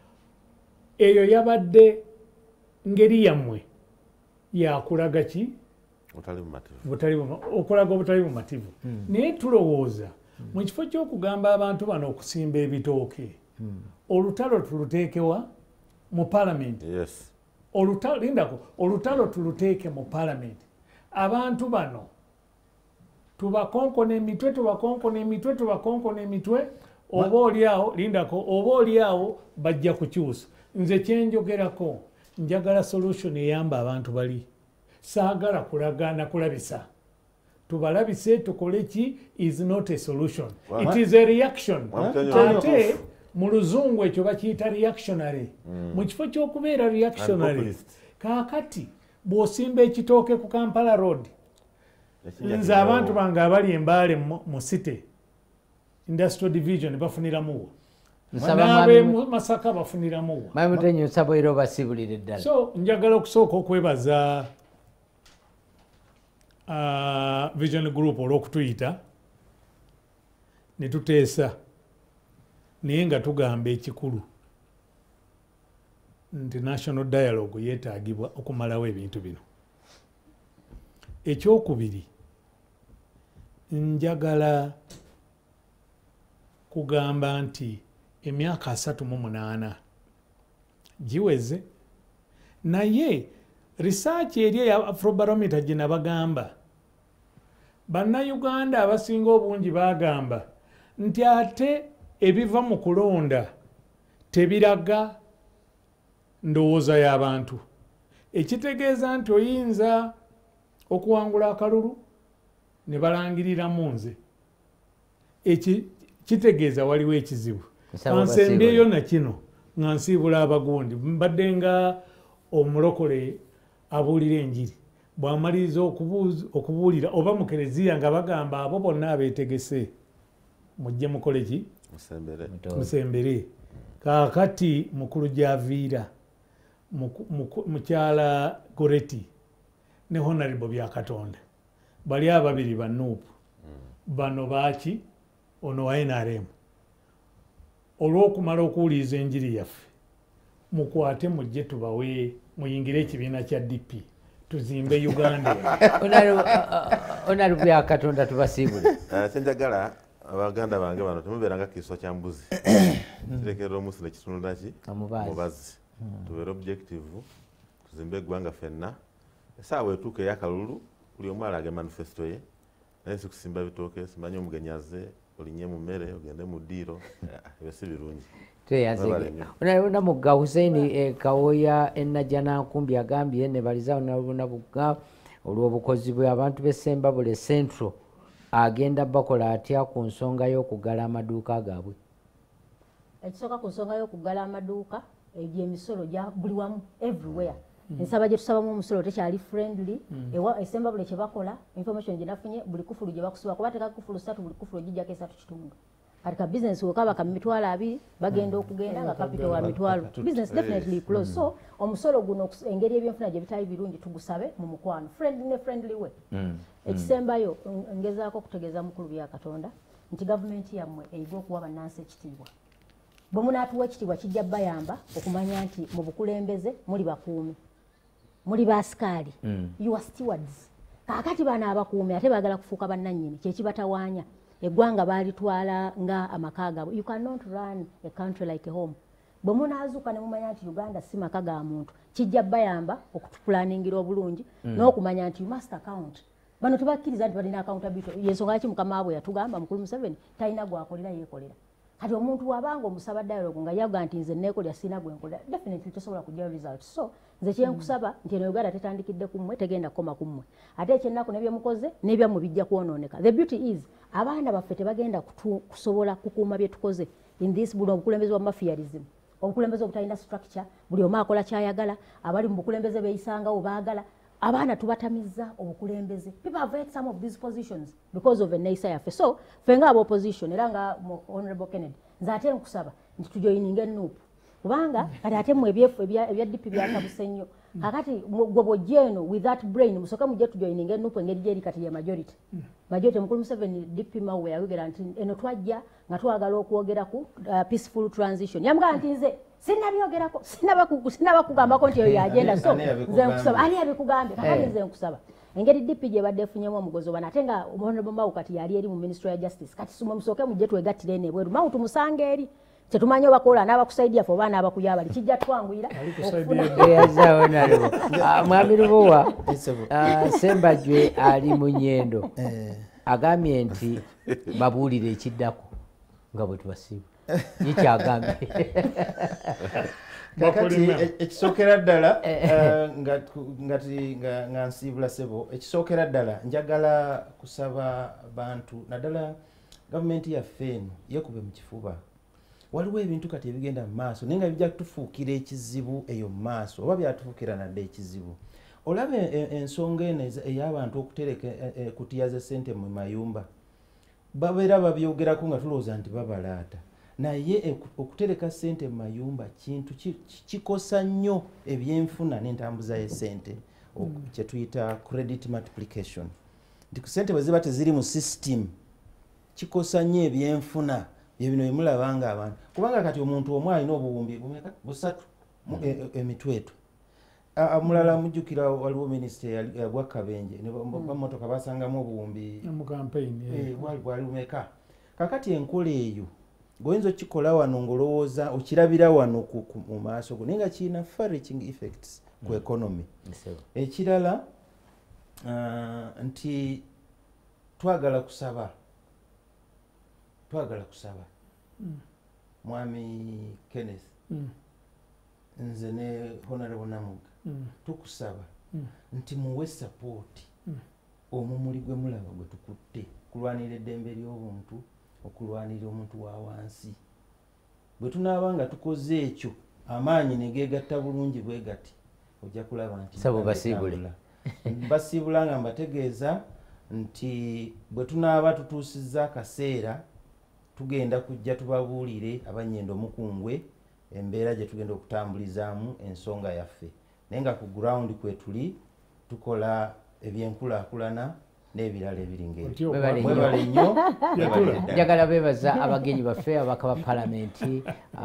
eyo yabadde ngeri yammwe yakulaga ki butali okulaga obutali bumativu. Naye tulowooza mu kifo ky'okugamba abantu bano okusimba ebitooke olutalo tuluteekewa mu palamenti. Olutalo lindako olutalo tuluteeke mu palamenti. Abantu bano tubakonkona emitwe tubakonkona emitwe tubakonkona emitwe oba oliawo lindako oba oliawo bajja kukyusa. Nze kyenjogerako njagala solution eyamba abantu bali. Saagala kulagana kulabisa. Tubalabise tukole ki is not a solution. It is a reaction. Ate mu luzungu ekyo bakiyita reactionary. Mu kifo ky'okubeera reactionary kaakati bw'osimba ekitooke ku Kampala Road nze abantu bange abali embaale mu city industrial division bafuniramuwa n'abe Masaka bafuniramuwa. Mayimutenyo nsabo era obasibulire ddala. So njagala okusooka okwebaza uh, Vision Group olw'okutuyita ne tuteesa naye nga tugamba ekikulu nti national dialogue yeetaagibwa okumalawo ebintu bino. Ekyokubiri njagala kugamba nti emyaka asatu mu munaana giweze naye research eri eya Afrobarometer gye nabagamba bannayuganda abasinga obungi bagamba nti ate ebiva mu kulonda tebiraga ndowooza y'abantu. Ekitegeeza nti oyinza okuwangula akalulu ne balangiriramu nze. Eki kitegeeza waliwo ekizibu. Kansembyeyo na kino nga nsiibula abagundi. Mbadde nga omulokole abuulira enjiri. Bw'amaliriza okubuulira oba mu kereziya nga bagamba abo bonna abeetegese mujje mukole ki? Musembere. Kaakati mukulu gy'aviira mukyala Goreti ne Honorable Byakatonda bali ababiri ba Nuupu bano baaki ono wa N R M olw'okumala okuwuliriza enjiri yaffe mukwate mujje tubawe muyingire ekibiina kya D P tuzimbe Uganda. Onaru bya Katonda tubasiibule. Kyenjagala abaganda bange bano temubeeranga kiso kya mbuzi kirekerera omusi nekitunula ki mubazi tubeere objective tuzimbe eggwanga ffenna esaawa etuuka ey'akalulu buli omu alage manifesto ye naye si kusimba bitooke simanyi omugenyi aze olinye mu mmere ogende mu ddiiro ebyo si birungi. Ona mugga Hussein Kawoya Enajana Nkumbi agambye nebaliza ona bugga olw'obukozi bwe abantu b'Essemba Bule Central agenda bakola atya ku nsonga y'okugala amaduuka gaabwe. Ekisooka ku nsonga y'okugala amaduuka egy'emisolo gya buli wamu everywhere. Ensaba gye tusabamu omusolo tekyali friendly. Ewa Essemba Bule kye bakola information gye nafunye buli kufulu gye bakusiba kuba teka kufulu ssatu buli kufulu gijjako esatu kitundu. Kati ka business wekaba ka mitwalo abiri bagenda okugenda nga capital wa mitwalo business definitely close. So omusolo guno engeri ebyenfuna gye bitali birungi tugusabe mu mukwano friendly ne friendly way. Ekisembayo ngezaako okutegeeza mukulu bya Katonda nti gavumenti yammwe eyiga okuwa bannansi ekitiibwa. Bwe munaatuwa ekitiibwa kijja bayamba okumanya nti mu bukulembeze muli bakuumi muli baasikaali you are stewards. Kaakati bano abakuumi ate baagala kufuuka bannannyini kyekibatawaanya. Eggwanga balitwala nga amaka gaabwe. You cannot run a country like a home. Bwe munaazuuka ne mumanya nti Uganda si maka ga muntu kijja bayamba okutupulaningira obulungi n'okumanya nti you must account. Bano tebakkiriza nti balina accountability. Yensonga laki mukama waabwe yatugamba mukulu Museveni talina gwakolera yeekolera. Kati omuntu wabanga omusaba dialogue nga yaga nti nze neekolera sina gwe nkolera definitely tosobola kujja result. So nze kyenkusaba nti eno Uganda tetandikidde ku mmwe tegenda kukoma ku mmwe ate ekyennaku nebyemukoze nebyammwe bijja kwonooneka. The beauty is abaana baffe tebagenda kusobola kukuuma bye tukoze in this buno obukulembeze bwa mafiarism obukulembeze obutalina structure buli omu akola kyayagala abali mu bukulembeze beeyisangawo baagala abaana tubatamizza obukulembeze. People have had some of these positions because of a naisa yaffe. So ffe nga aba opposition era nga Honorable Kennedy nze ate nkusaba nti tujoyininge Nuupu kubanga kati ate mu ebyefu ebya D P byatabuse nnyo kakati gwe bw'ojja eno with that brain musooke mujje tujoyininge Nuupu engeri gyeri kati ya majority. Majority mukulu Museveni D P Mawuwe yayogera nti eno twajja nga twagala okwogera ku peaceful transition. Yamugamba nti nze sinabyogerako sinabakugambako nti eyo yagenda so nze nkusaba ani abikugambye kakati nze nkusaba engeri D P gye badde efunyemu omugozi obana ate nga Honorable Mawuwe kati yali eri mu Ministry ya Justice kati sumwe musooke mujje twegattire eno ebweru Mawuwe tumusange eri tetumanyi obakola n'abakusaidia ffe oba n'abakuyaba kijja twanguyira Mwami Lubowa Sembajwe ali mu Nyendo agambye nti babuulire ekiddako nga bwe tubasiiba yikyagambye kakati ekisookera ddala nga nsiibula ssebo ekisookera ddala njagala kusaba bantu naddala gavumenti yaffe eno yekube mu kifuba. Waliwo ebintu kati ebigenda mu maaso naye nga bijja kutufuukira ekizibu eyo mu maaso oba byatufuukira nadde ekizibu. Olaba ensonga eno ey'abantu okutereka kutiyaza ssente mu mayumba babeera babyogerako nga tulowooza nti babalaata naye okutereka ssente mu mayumba kintu kikosa nnyo ebyenfuna n'entambuza y'essente kye tuyita credit multiplication. Nti ku ssente bwe ziba teziri mu system kikosa nnyo ebyenfuna ebino bimulaba nga abantu kubanga kati omuntu omu alina obuwumbi bumeka busatu emitwetu. Mulala mujjukira waliwo minisita yagwa Kabenje bamotoka basangamu obuwumbi mu campaign bwali bumeka. Kakati enkola eyo goyinza okikola wano ng'olowooza okirabira wano mu maaso go naye nga kirina far reaching effects ku economy. Ekirala nti twagala kusaba twagala kusaba Mwami Kenneth nze ne Honorable Namuga tukusaba nti muwe support omumuli gwe mulaba gwe tukutte kulwanira eddembe ly'obuntu okulwanira omuntu wa wansi. Bwe tunaaba nga tukoze ekyo amaanyi ne geegatta bulungi bwe gati ojja kulaba nti sabo basiibule basiibula nga mbategeeza nti bwe tunaaba tutuusizza akaseera tugenda kujja tubabuulire abanyendo mukungwe embeera gye tugenda okutambulizaamu ensonga yaffe naye nga ku ground kwe tuli tukola ebyenkulaakulana n'ebirala ebiringa mwebale nnyo. njagala beebaza abagenyi baffe abaka ba palamenti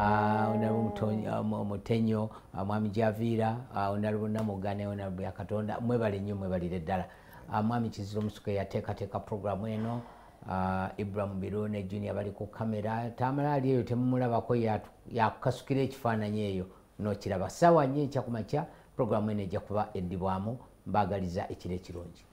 Mutenyo, mwami Javiira, Honorable Namugane, Honorable Yakatonda, mwebale nnyo mwebalire ddala. Mwami Kizito Musuke yateekateeka programu eno, Ibrahim Birone Junior bali ku kamera, Tamala ali eyo temumulabako yakukasukira ekifaananyi eyo n'okiraba. Ssaawa nnyo ekyakumakya programu eno ejja kuba eddibwamu. Mbagaliza ekiro ekirungi.